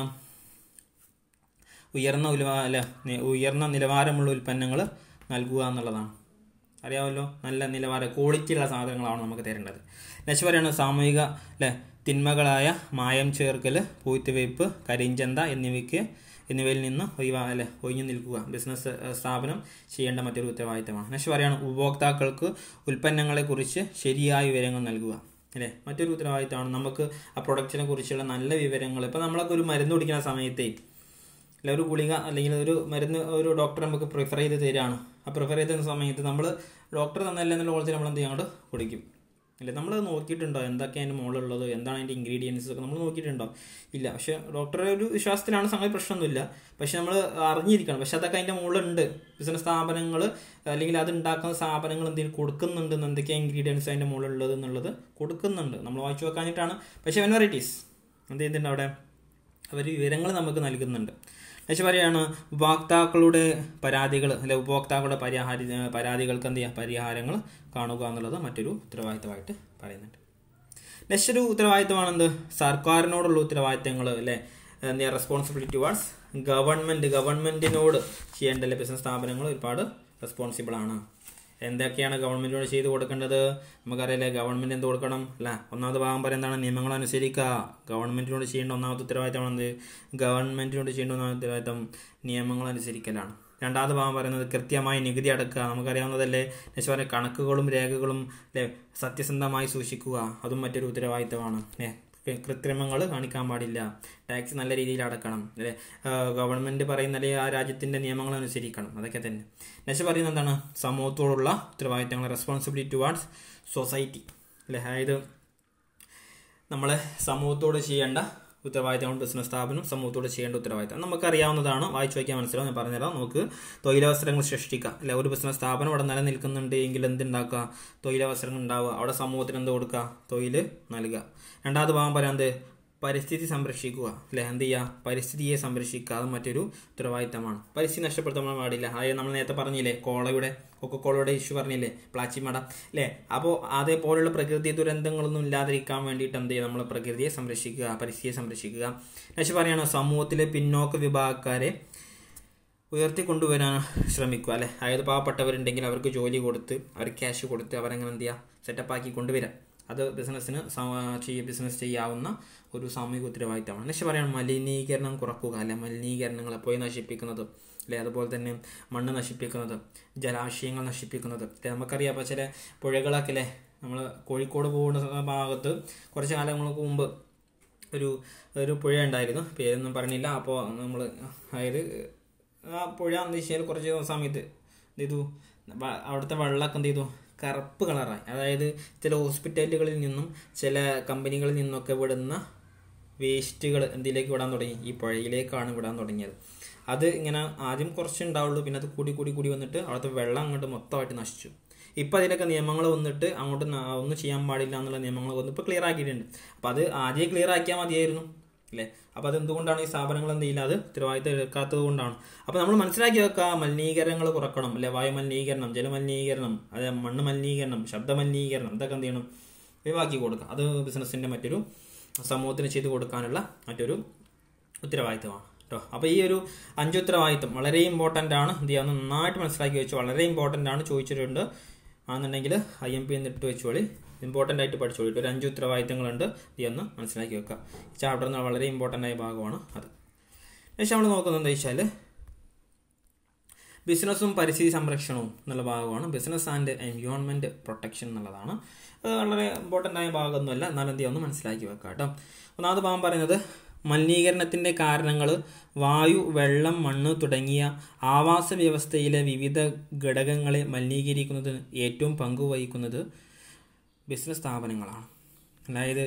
ഉയർന്ന നിലവാരമുള്ള ഉൽപ്പന്നങ്ങൾ നൽകുക എന്നുള്ളതാണ്. അറിയാമല്ലോ, നല്ല നിലവാരം ക്വാളിറ്റിയുള്ള സാധനങ്ങളാണ് നമുക്ക് തരേണ്ടത്. നെക്സ്റ്റ് പറയുന്നത് സാമൂഹിക തിന്മകളായ മായം ചേർക്കൽ, പൂഴ്ത്തിവയ്പ്, കരിഞ്ചന്ത എന്നിവയിൽ നിന്ന് ഒഴിഞ്ഞു നിൽക്കുക ബിസിനസ് സ്ഥാപനം ചെയ്യേണ്ട മറ്റൊരു ഉത്തരവാദിത്തമാണ്. നെക്സ്റ്റ് പറയുകയാണ് ഉപഭോക്താക്കൾക്ക് ഉൽപ്പന്നങ്ങളെക്കുറിച്ച് ശരിയായ വിവരങ്ങൾ നൽകുക. അല്ലേ, മറ്റൊരു ഉത്തരവാദിത്തമാണ്. നമുക്ക് ആ പ്രൊഡക്റ്റിനെ കുറിച്ചുള്ള നല്ല വിവരങ്ങൾ. ഇപ്പം നമ്മളൊക്കെ ഒരു മരുന്ന് കുടിക്കുന്ന സമയത്തേ, അല്ല ഒരു ഗുളിക അല്ലെങ്കിൽ ഒരു മരുന്ന് ഒരു ഡോക്ടർ നമുക്ക് പ്രിഫർ ചെയ്ത് തരികയാണ്. ആ പ്രിഫർ ചെയ്ത സമയത്ത് നമ്മൾ ഡോക്ടർ തന്നല്ല എന്നുള്ള കോളത്തിൽ നമ്മൾ എന്ത് ചെയ്യാണ്ട് കുടിക്കും. അല്ലേ, നമ്മൾ നോക്കിയിട്ടുണ്ടോ എന്തൊക്കെയാണ് അതിൻ്റെ മുകളിലുള്ളത്, എന്താണ് അതിൻ്റെ ഇൻഗ്രീഡിയൻസ് ഒക്കെ നമ്മൾ നോക്കിയിട്ടുണ്ടോ? ഇല്ല. പക്ഷെ ഡോക്ടറുടെ ഒരു വിശ്വാസത്തിലാണ്, സംഗതി പ്രശ്നമൊന്നുമില്ല. പക്ഷെ നമ്മൾ അറിഞ്ഞിരിക്കണം. പക്ഷെ അതൊക്കെ അതിൻ്റെ മുകളിലുണ്ട്. ബിസിനസ് സ്ഥാപനങ്ങൾ അല്ലെങ്കിൽ അത് ഉണ്ടാക്കുന്ന സ്ഥാപനങ്ങൾ എന്തെങ്കിലും കൊടുക്കുന്നുണ്ട്, എന്തൊക്കെയാണ് ഇൻഗ്രീഡിയൻസ് അതിൻ്റെ മുകളിലുള്ളത് എന്നുള്ളത് കൊടുക്കുന്നുണ്ട്. നമ്മൾ വായിച്ചു വെക്കാനായിട്ടാണ്. പക്ഷെ വെറൈറ്റീസ് എന്ത് ചെയ്യുന്നുണ്ട് അവിടെ, അവർ വിവരങ്ങൾ നമുക്ക് നൽകുന്നുണ്ട്. പക്ഷെ പറയുകയാണ് ഉപഭോക്താക്കളുടെ പരാതികൾ ഉപഭോക്താക്കളുടെ പരാതികൾക്ക് എന്ത് ചെയ്യുക, പരിഹാരങ്ങൾ കാണുക എന്നുള്ളത് മറ്റൊരു ഉത്തരവാദിത്തമായിട്ട് പറയുന്നുണ്ട്. നെക്സ്റ്റ് ഒരു ഉത്തരവാദിത്തമാണെന്ത്, സർക്കാരിനോടുള്ള ഉത്തരവാദിത്തങ്ങൾ. റെസ്പോൺസിബിലിറ്റി ടുവാർഡ്സ് ഗവൺമെന്റിനോട് ചെയ്യേണ്ട ബിസിനസ് സ്ഥാപനങ്ങൾ ഒരുപാട് റെസ്പോൺസിബിൾ ആണ്. എന്തൊക്കെയാണ് ഗവൺമെന്റിനോട് ചെയ്ത് കൊടുക്കേണ്ടത്? നമുക്കറിയാലേ, ഗവൺമെന്റ് എന്ത് കൊടുക്കണം അല്ല. ഒന്നാമത് ഭാഗം പറയുന്നതാണ് നിയമങ്ങൾ അനുസരിക്കുക. ഗവൺമെന്റിനോട് ചെയ്യേണ്ട ഒന്നാമത്തെ ഉത്തരവാദിത്തമാണെന്ത്, ഗവൺമെന്റിനോട് ചെയ്യേണ്ട ഒന്നാമത്തെ ഉത്തരവാദിത്തം നിയമങ്ങൾ അനുസരിക്കലാണ്. രണ്ടാമത് ഭാഗം പറയുന്നത് കൃത്യമായി നികുതി അടക്കുക. നമുക്കറിയാവുന്നതല്ലേ. നെക്സ്റ്റ് പറയുക കണക്കുകളും രേഖകളും സത്യസന്ധമായി സൂക്ഷിക്കുക. അതും മറ്റൊരു ഉത്തരവാദിത്തമാണ്. കൃത്രിമങ്ങൾ കാണിക്കാൻ പാടില്ല. ടാക്സ് നല്ല രീതിയിൽ അടക്കണം. അല്ലേ, ഗവൺമെന്റ് പറയുന്ന ആ രാജ്യത്തിന്റെ നിയമങ്ങൾ അനുസരിക്കണം. അതൊക്കെ തന്നെ. നെക്സ്റ്റ് പറയുന്നത് എന്താണ്, സമൂഹത്തോടുള്ള ഉത്തരവാദിത്തങ്ങൾ, റെസ്പോൺസിബിലിറ്റി ടുവാർഡ്സ് സൊസൈറ്റി. അല്ലേ, അതായത് നമ്മൾ സമൂഹത്തോട് ചെയ്യേണ്ട ഉത്തരവാദിത്തമാണ്. ബിസിനസ് സ്ഥാപനം സമൂഹത്തോട് ചെയ്യേണ്ട ഉത്തരവാദിത്തം നമുക്കറിയാവുന്നതാണ്. വായിച്ചു വയ്ക്കാൻ മനസ്സിലാവും. ഞാൻ പറഞ്ഞുതരാം. നമുക്ക് തൊഴിലവസരങ്ങൾ സൃഷ്ടിക്കുക. അല്ലെ, ഒരു ബിസിനസ് സ്ഥാപനം അവിടെ നിലനിൽക്കുന്നുണ്ട് എങ്കിൽ എന്തുണ്ടാക്കുക, തൊഴിലവസരങ്ങൾ ഉണ്ടാവുക. അവിടെ സമൂഹത്തിന് എന്ത് കൊടുക്കുക, തൊഴിൽ നൽകുക. രണ്ടാമത് ഭാഗം പറയാൻ പരിസ്ഥിതി സംരക്ഷിക്കുക. അല്ലെ, എന്ത് ചെയ്യുക, പരിസ്ഥിതിയെ സംരക്ഷിക്കുക. അത് മറ്റൊരു ഉത്തരവാദിത്തമാണ്. പരിസ്ഥിതി നഷ്ടപ്പെടുത്താൻ പാടില്ല. അതായത് നമ്മൾ നേരത്തെ പറഞ്ഞില്ലേ, കൊക്കക്കോളയുടെ ഇഷ്യൂ പറഞ്ഞില്ലേ, പ്ലാച്ചിമട. അല്ലേ, അപ്പോൾ അതേപോലെയുള്ള പ്രകൃതി ദുരന്തങ്ങളൊന്നും ഇല്ലാതിരിക്കാൻ വേണ്ടിയിട്ട് എന്ത് ചെയ്യുക, നമ്മൾ പ്രകൃതിയെ സംരക്ഷിക്കുക, പരിസ്ഥിതിയെ സംരക്ഷിക്കുക. പക്ഷെ പറയാണ് സമൂഹത്തിലെ പിന്നോക്ക വിഭാഗക്കാരെ ഉയർത്തിക്കൊണ്ടുവരാൻ ശ്രമിക്കുക. അല്ലെ, അതായത് പാവപ്പെട്ടവരുണ്ടെങ്കിൽ അവർക്ക് ജോലി കൊടുത്ത്, അവർക്ക് ക്യാഷ് കൊടുത്ത് അവരെങ്ങനെ എന്ത് ചെയ്യുക, സെറ്റപ്പാക്കി കൊണ്ടുവരാം. അത് ബിസിനസ് ചെയ്യാവുന്ന ഒരു സാമൂഹിക ഉത്തരവാദിത്തമാണ്. പക്ഷെ പറയണം മലിനീകരണം കുറക്കുക. അല്ലെ, മലിനീകരണങ്ങൾ പോയി നശിപ്പിക്കുന്നത്. അല്ലെ, അതുപോലെ തന്നെ മണ്ണ് നശിപ്പിക്കുന്നത്, ജലാശയങ്ങൾ നശിപ്പിക്കുന്നത്. നമുക്കറിയാം, അപ്പോൾ ചില പുഴകളൊക്കെ അല്ലേ, നമ്മൾ കോഴിക്കോട് പോകുന്ന ഭാഗത്ത് കുറച്ച് കാലങ്ങൾക്ക് മുമ്പ് ഒരു പുഴ ഉണ്ടായിരുന്നു, പേരൊന്നും പറഞ്ഞില്ല. അപ്പോൾ നമ്മൾ അതായത് ആ പുഴ എന്ന് വെച്ചാൽ കുറച്ച് സമയത്ത് എന്ത് ചെയ്തു, അവിടുത്തെ വെള്ളമൊക്കെ എന്ത് ചെയ്തു, കറുപ്പ് കളറായി. അതായത് ചില ഹോസ്പിറ്റലുകളിൽ നിന്നും ചില കമ്പനികളിൽ നിന്നൊക്കെ വിടുന്ന വേസ്റ്റുകൾ എന്തിലേക്ക് വിടാൻ തുടങ്ങി, ഈ പുഴയിലേക്കാണ് വിടാൻ തുടങ്ങിയത്. അത് ഇങ്ങനെ ആദ്യം കുറച്ച് ഉണ്ടാവുള്ളൂ, പിന്നെ അത് കൂടി വന്നിട്ട് അവിടുത്തെ വെള്ളം അങ്ങോട്ട് മൊത്തമായിട്ട് നശിച്ചു. ഇപ്പം അതിലൊക്കെ നിയമങ്ങൾ വന്നിട്ട് അങ്ങോട്ട് ഒന്നും ചെയ്യാൻ പാടില്ല എന്നുള്ള നിയമങ്ങൾ വന്ന് ഇപ്പോൾ ക്ലിയർ ആക്കിയിട്ടുണ്ട്. അപ്പം അത് ആദ്യം ക്ലിയർ ആക്കിയാൽ മതിയായിരുന്നു. അല്ലേ, അപ്പോൾ അതെന്തുകൊണ്ടാണ് ഈ സ്ഥാപനങ്ങൾ എന്ത് ചെയ്യില്ല, അത് ഉത്തരവാദിത്തം എടുക്കാത്തത് കൊണ്ടാണ്. അപ്പോൾ നമ്മൾ മനസ്സിലാക്കി വെക്കുക, മലിനീകരണങ്ങൾ കുറക്കണം. അല്ലെ, വായു മലിനീകരണം, ജലമലിനീകരണം, അത് മണ്ണ് മലിനീകരണം, ശബ്ദ മലിനീകരണം, ഇതൊക്കെ എന്ത് ചെയ്യണം, ഒഴിവാക്കി കൊടുക്കുക. അത് ബിസിനസ്സിൻ്റെ മറ്റൊരു സമൂഹത്തിന് ചെയ്ത് കൊടുക്കാനുള്ള മറ്റൊരു ഉത്തരവാദിത്തമാണ് കേട്ടോ. അപ്പോൾ ഈ ഒരു 5 ഉത്തരവാദിത്തം വളരെ ഇമ്പോർട്ടൻ്റ് ആണ്. എന്ത് ചെയ്യാവുന്ന നന്നായിട്ട് മനസ്സിലാക്കി വെച്ചു. വളരെ ഇമ്പോർട്ടൻ്റ് ആണ്, ചോദിച്ചിട്ടുണ്ട്. ആണെന്നുണ്ടെങ്കിൽ IMP എന്നിട്ട് വെച്ചോളി, ഇമ്പോർട്ടൻ്റ് ആയിട്ട് പഠിച്ചോളി. ഒരു 5 ഉത്തരവാദിത്തങ്ങളുണ്ട്, ഇതൊന്ന് മനസ്സിലാക്കി വെക്കുക. ഈ ചാപ്റ്ററിന് വളരെ ഇമ്പോർട്ടൻ്റ് ആയ ഭാഗമാണ് അത്. പക്ഷെ നമ്മൾ നോക്കുന്നത് എന്താ വെച്ചാൽ ബിസിനസ്സും പരിസ്ഥിതി സംരക്ഷണവും എന്നുള്ള ഭാഗമാണ്. ബിസിനസ് ആൻഡ് എൻവയോൺമെൻറ്റ് പ്രൊട്ടക്ഷൻ എന്നുള്ളതാണ്. അത് വളരെ ഇമ്പോർട്ടൻ്റ് ആയ ഭാഗമൊന്നുമല്ല, എന്നാലും എന്ത് ചെയ്യാമെന്ന് മനസ്സിലാക്കി വെക്കാം കേട്ടോ. ഒന്നാമത് ഭാഗം പറയുന്നത് മലിനീകരണത്തിൻ്റെ കാരണങ്ങൾ വായു, വെള്ളം, മണ്ണ് തുടങ്ങിയ ആവാസ വ്യവസ്ഥയിലെ വിവിധ ഘടകങ്ങളെ മലിനീകരിക്കുന്നതിന് ഏറ്റവും പങ്കുവഹിക്കുന്നത് ബിസിനസ് സ്ഥാപനങ്ങളാണ്. അതായത്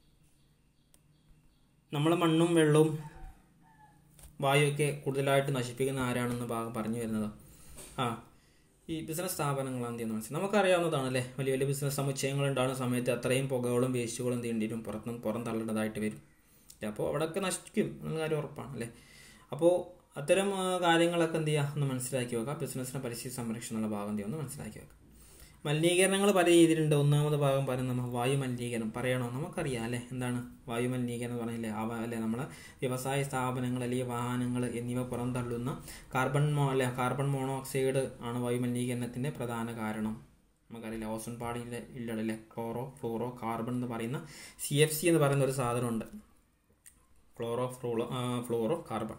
നമ്മൾ മണ്ണും വെള്ളവും വായുവൊക്കെ കൂടുതലായിട്ട് നശിപ്പിക്കുന്ന ആരാണെന്ന് ഭാഗം പറഞ്ഞു വരുന്നത് ഈ ബിസിനസ് സ്ഥാപനങ്ങൾ എന്തെന്ന് മനസ്സിലായി നമുക്കറിയാവുന്നതാണ് അല്ലേ. വലിയ വലിയ ബിസിനസ് സമുച്ചയങ്ങൾ ഉണ്ടാകുന്ന സമയത്ത് അത്രയും പുകകളും വേസ്റ്റുകളും എന്ത് വരും, പുറം തള്ളേണ്ടതായിട്ട് വരും. അപ്പോൾ അവിടെയൊക്കെ നശിക്കും എന്ന കാര്യം ഉറപ്പാണ് അല്ലേ. അപ്പോൾ അത്തരം കാര്യങ്ങളൊക്കെ എന്ത് ചെയ്യുക ഒന്ന് മനസ്സിലാക്കി വെക്കുക. ബിസിനസ്സിന് പരിസ്ഥിതി സംരക്ഷണം എന്നുള്ള ഭാഗം എന്ത് ചെയ്യുക ഒന്ന് മനസ്സിലാക്കി വെക്കുക. മലിനീകരണങ്ങൾ പല രീതിയിലുണ്ട്. ഒന്നാമത് ഭാഗം പറയുന്നത് നമ്മൾ വായു മലിനീകരണം പറയണോ, നമുക്കറിയാം അല്ലേ. എന്താണ് വായു മലിനീകരണം എന്ന് പറഞ്ഞില്ലേ, അല്ലേ നമ്മളെ വ്യവസായ സ്ഥാപനങ്ങൾ അല്ലെങ്കിൽ വാഹനങ്ങൾ എന്നിവ പുറന്തള്ളുന്ന കാർബൺ മോണോക്സൈഡ് ആണ് വായു മലിനീകരണത്തിൻ്റെ പ്രധാന കാരണം. നമുക്കറിയില്ല ഓസോൺ പാളിയിൽ ഇല്ലടല്ലേ ക്ലോറോ ഫ്ലൂറോ കാർബൺ എന്ന് പറയുന്ന CFC എന്ന് പറയുന്ന ഒരു സാധനമുണ്ട്. Chloro fluoro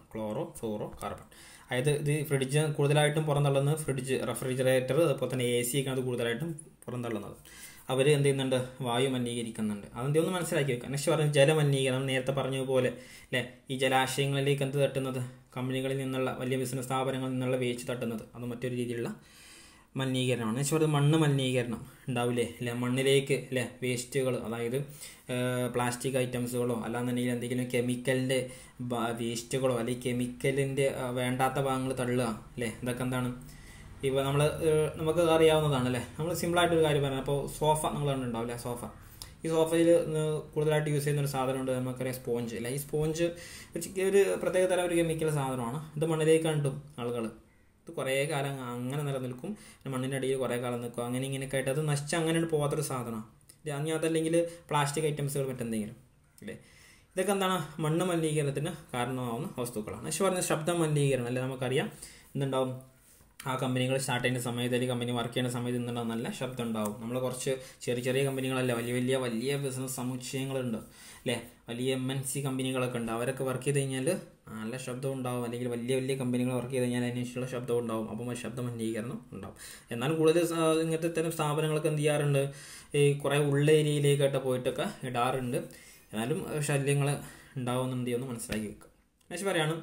carbon. അതായത് ഇത് ഫ്രിഡ്ജ് കൂടുതലായിട്ടും പുറന്തള്ളുന്നത് റെഫ്രിജറേറ്റർ അതുപോലെ തന്നെ AC ഒക്കെയാണ് അത് കൂടുതലായിട്ടും പുറന്തള്ളുന്നത്. അവർ എന്ത് ചെയ്യുന്നുണ്ട്, വായു മലിനീകരിക്കുന്നുണ്ട്. അതെന്ത് ഒന്ന് മനസ്സിലാക്കി വെക്കുക. നെക്സ്റ്റ് പറഞ്ഞ ജലമലിനീകരണം, നേരത്തെ പറഞ്ഞതുപോലെ അല്ലേ. ഈ ജലാശയങ്ങളിലേക്ക് എന്ത് തട്ടുന്നത്, കമ്പനികളിൽ നിന്നുള്ള വലിയ ബിസിനസ് സ്ഥാപനങ്ങളിൽ നിന്നുള്ള വേസ്റ്റ് തട്ടുന്നത്, അത് മറ്റൊരു രീതിയിലുള്ള മലിനീകരണമാണ്. നെക്സ്റ്റ് പറയുന്നത് മണ്ണ് മലിനീകരണം ഉണ്ടാവില്ലേ അല്ലെ. മണ്ണിലേക്ക് അല്ലേ വേസ്റ്റുകൾ, അതായത് പ്ലാസ്റ്റിക് ഐറ്റംസുകളോ അല്ലാന്നുണ്ടെങ്കിൽ എന്തെങ്കിലും കെമിക്കലിൻ്റെ വേസ്റ്റുകളോ അല്ലെങ്കിൽ കെമിക്കലിൻ്റെ വേണ്ടാത്ത ഭാഗങ്ങൾ തള്ളുക അല്ലേ. ഇതൊക്കെ എന്താണ് ഇപ്പോൾ നമുക്ക് അറിയാവുന്നതാണ് അല്ലേ. നമ്മൾ സിമ്പിളായിട്ടൊരു കാര്യം പറയാം. അപ്പോൾ സോഫ നിങ്ങൾ കണ്ടിട്ടുണ്ടാവില്ലേ, ഈ സോഫയിൽ കൂടുതലായിട്ട് യൂസ് ചെയ്യുന്ന ഒരു സാധനമുണ്ട്, നമുക്കറിയാം സ്പോഞ്ച് അല്ലേ. ഈ സ്പോഞ്ച് ഒരു പ്രത്യേക തരം ഒരു കെമിക്കൽ സാധനമാണ്. ഇത് മണ്ണിലേക്ക് കണ്ടും ആളുകൾ ഇത് കുറേ കാലം അങ്ങനെ നിലനിൽക്കും. മണ്ണിൻ്റെ അടിയിൽ കുറേ കാലം നിൽക്കും. അങ്ങനെ ഇങ്ങനെയൊക്കെ ആയിട്ട് അത് നശിച്ച് അങ്ങനെ പോകാത്തൊരു സാധനമാണ്. ഇനി അതല്ലെങ്കിൽ പ്ലാസ്റ്റിക് ഐറ്റംസുകൾ മറ്റെന്തെങ്കിലും അല്ലേ. ഇതൊക്കെ എന്താണ് മണ്ണ് മലിനീകരണത്തിന് കാരണമാവുന്ന വസ്തുക്കളാണ്. പക്ഷെ പറഞ്ഞ ശബ്ദ മലിനീകരണം അല്ലേ. നമുക്കറിയാം എന്തുണ്ടാവും, ആ കമ്പനികൾ സ്റ്റാർട്ട് ചെയ്യുന്ന സമയത്ത് അല്ലെങ്കിൽ കമ്പനി വർക്ക് ചെയ്യുന്ന സമയത്ത് എന്തുണ്ടാവും, നല്ല ശബ്ദം ഉണ്ടാവും. നമ്മൾ കുറച്ച് ചെറിയ കമ്പനികളല്ല, വലിയ ബിസിനസ് സമുച്ചയങ്ങളുണ്ട് അല്ലേ. വലിയ MNC കമ്പനികളൊക്കെ ഉണ്ട്. അവരൊക്കെ വർക്ക് ചെയ്ത് കഴിഞ്ഞാൽ നല്ല ശബ്ദം ഉണ്ടാവും. അല്ലെങ്കിൽ വലിയ കമ്പനികൾ വർക്ക് ചെയ്ത് കഴിഞ്ഞാൽ അതിനനുസരിച്ചുള്ള ശബ്ദം ഉണ്ടാവും. അപ്പം ശബ്ദ മലിനീകരണം ഉണ്ടാവും. എന്നാലും കൂടുതൽ ഇങ്ങനത്തെ തരം സ്ഥാപനങ്ങളൊക്കെ എന്ത് ചെയ്യാറുണ്ട്, ഈ കുറേ ഉള്ള ഏരിയയിലേക്കായിട്ട് പോയിട്ടൊക്കെ ഇടാറുണ്ട്. എന്നാലും ശല്യങ്ങൾ ഉണ്ടാവുമെന്ന് ചെയ്യുമെന്ന് മനസ്സിലാക്കി വെക്കുക. പക്ഷെ പറയാണ്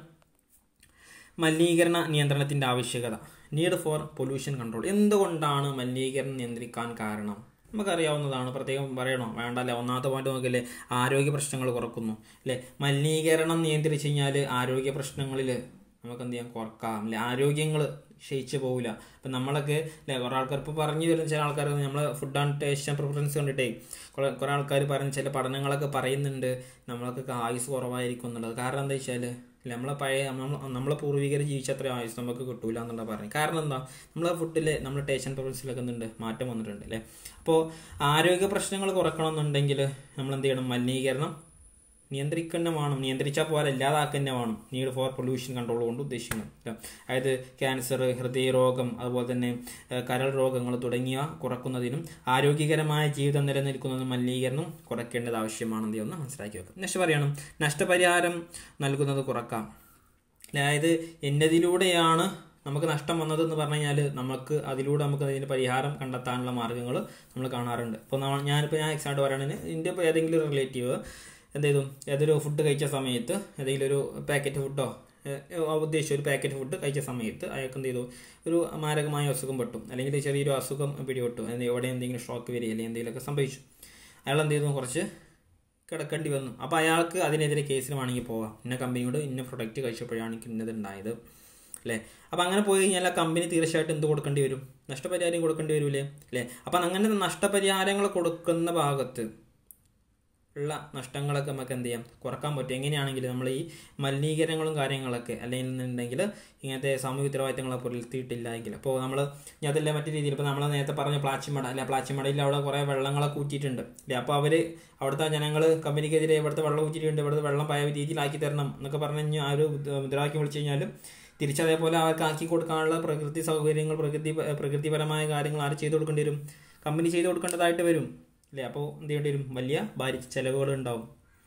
മലിനീകരണ നിയന്ത്രണത്തിൻ്റെ ആവശ്യകത, നീഡ് ഫോർ പൊല്യൂഷൻ കൺട്രോൾ. എന്തുകൊണ്ടാണ് മലിനീകരണം നിയന്ത്രിക്കാൻ കാരണം? നമുക്കറിയാവുന്നതാണ്, പ്രത്യേകം പറയണോ വേണ്ടല്ലേ. ഒന്നാമത്തെ പോയിന്റ് നോക്കില്ലേ, ആരോഗ്യ പ്രശ്നങ്ങൾ കുറക്കുന്നു അല്ലേ. മലിനീകരണം നിയന്ത്രിച്ച് കഴിഞ്ഞാൽ ആരോഗ്യ പ്രശ്നങ്ങളിൽ നമുക്ക് എന്ത് ചെയ്യാം, കുറക്കാം അല്ലെ. ആരോഗ്യങ്ങൾ ക്ഷയിച്ചു പോകില്ല. അപ്പം നമ്മളൊക്കെ അല്ലെ കുറേ ആൾക്കാർ ഇപ്പോൾ പറഞ്ഞു വരുന്ന ചില ആൾക്കാർ നമ്മൾ ഫുഡ് ആൻഡ് ടേസ്റ്റ് പ്രിഫറൻസ് കണ്ടിട്ടേ കുറേ ആൾക്കാർ പറഞ്ഞ് ചില പഠനങ്ങളൊക്കെ പറയുന്നുണ്ട് നമ്മളൊക്കെ ആയുസ് കുറവായിരിക്കും എന്നുള്ളത്. കാരണം എന്താ വെച്ചാൽ അല്ലെ നമ്മളെ പൂർവികർ ജീവിച്ചത്ര ആയുസ് നമുക്ക് കിട്ടൂല എന്നുള്ള പറഞ്ഞു. കാരണം എന്താ, നമ്മളെ ഫുഡിൽ നമ്മൾ ടേസ്റ്റ് പ്രിഫറൻസിലൊക്കെ എന്തുണ്ട് മാറ്റം വന്നിട്ടുണ്ട് അല്ലേ. അപ്പോൾ ആരോഗ്യ പ്രശ്നങ്ങൾ കുറക്കണമെന്നുണ്ടെങ്കിൽ നമ്മൾ എന്ത് ചെയ്യണം, മലിനീകരണം നിയന്ത്രിച്ചാൽ പോലെ ഇല്ലാതാക്കുക വേണം. നീഡ് ഫോർ പൊല്യൂഷൻ കൺട്രോൾ കൊണ്ട് ഉദ്ദേശിക്കുന്നത് അതായത് ക്യാൻസർ, ഹൃദയരോഗം, അതുപോലെ തന്നെ കരൾ രോഗങ്ങൾ തുടങ്ങിയ കുറക്കുന്നതിനും ആരോഗ്യകരമായ ജീവിതം നിലനിൽക്കുന്നതിനും മലിനീകരണം കുറയ്ക്കേണ്ടത് ആവശ്യമാണെന്ന് ഒന്ന് മനസ്സിലാക്കി വെക്കാം. നെക്സ്റ്റ് പറയണം, നഷ്ടപരിഹാരം നൽകുന്നത് കുറക്കാം. അതായത് എന്നതിലൂടെയാണ് നമുക്ക് നഷ്ടം വന്നതെന്ന് പറഞ്ഞു കഴിഞ്ഞാൽ അതിലൂടെ നമുക്ക് അതിൻ്റെ പരിഹാരം കണ്ടെത്താനുള്ള മാർഗ്ഗങ്ങൾ നമ്മൾ കാണാറുണ്ട്. ഇപ്പോൾ ഞാൻ എക്സാമ്പിൾ പറയുകയാണെങ്കിൽ എൻ്റെ ഇപ്പോൾ ഏതെങ്കിലും റിലേറ്റീവ് എന്ത് ചെയ്തു, ഏതൊരു ഫുഡ് കഴിച്ച സമയത്ത് ഏതെങ്കിലും ഒരു പാക്കറ്റ് ഫുഡോ ഉദ്ദേശിച്ച ഒരു പാക്കറ്റ് ഫുഡ് കഴിച്ച സമയത്ത് അയാൾക്ക് എന്ത് ചെയ്തു, ഒരു മാരകമായ അസുഖം പെട്ടു, അല്ലെങ്കിൽ ചെറിയൊരു അസുഖം പിടിപെട്ടു, എവിടെ എന്തെങ്കിലും ഷോക്ക് വരിക അല്ലെങ്കിൽ എന്തെങ്കിലുമൊക്കെ സംഭവിച്ചു. അയാൾ എന്ത് ചെയ്തു, കുറച്ച് കിടക്കേണ്ടി വന്നു. അപ്പോൾ അയാൾക്ക് അതിനെതിരെ കേസിന് വേണമെങ്കിൽ പോവാം, ഇന്ന കമ്പനിയോട് ഇന്ന പ്രൊഡക്റ്റ് കഴിച്ചപ്പോഴാണ് ഇന്നത് ഉണ്ടായത് അല്ലേ. അപ്പം അങ്ങനെ പോയി കഴിഞ്ഞാൽ ആ കമ്പനി തീർച്ചയായിട്ടും എന്ത് കൊടുക്കേണ്ടി വരും, നഷ്ടപരിഹാരം കൊടുക്കേണ്ടി വരില്ലേ അല്ലേ. അപ്പം അങ്ങനെ നഷ്ടപരിഹാരങ്ങൾ കൊടുക്കുന്ന ഭാഗത്ത് ഉള്ള നഷ്ടങ്ങളൊക്കെ നമുക്ക് എന്ത് ചെയ്യാം, കുറക്കാൻ പറ്റും. എങ്ങനെയാണെങ്കിൽ നമ്മൾ ഈ മലിനീകരണങ്ങളും കാര്യങ്ങളൊക്കെ അല്ലെങ്കിൽ ഇങ്ങനത്തെ സാമൂഹിക ഉത്തരവാദിത്തങ്ങളൊക്കെ പുലർത്തിയിട്ടില്ല എങ്കിൽ, അപ്പോൾ നമ്മൾ അതല്ല മറ്റു രീതിയിൽ ഇപ്പോൾ നമ്മൾ നേരത്തെ പറഞ്ഞ പ്ലാച്ചിമട അല്ലെ, പ്ലാച്ചിമടയിൽ അവിടെ കുറേ വെള്ളങ്ങളൊക്കെ ഊറ്റിയിട്ടുണ്ട് അല്ലേ. അപ്പോൾ അവിടുത്തെ ജനങ്ങൾ കമ്പനിക്കെതിരെ ഇവിടുത്തെ വെള്ളം ഊറ്റിയിട്ടുണ്ട്, ഇവിടുത്തെ വെള്ളം പഴയ രീതിയിലാക്കി തരണം എന്നൊക്കെ പറഞ്ഞു കഴിഞ്ഞാൽ ആ ഒരു മുദ്രാവാക്യം വിളിച്ചു കഴിഞ്ഞാൽ തിരിച്ചതേപോലെ അവർക്ക് ആക്കി കൊടുക്കാനുള്ള പ്രകൃതി സൗകര്യങ്ങൾ, പ്രകൃതിപരമായ കാര്യങ്ങൾ ആര് ചെയ്തു കൊടുക്കേണ്ടി വരും, കമ്പനി ചെയ്തു കൊടുക്കേണ്ടതായിട്ട് വരും അല്ലേ. അപ്പോൾ എന്ത് ചെയ്യേണ്ടി വരും, വലിയ ചിലവുകൾ ഉണ്ടാവും.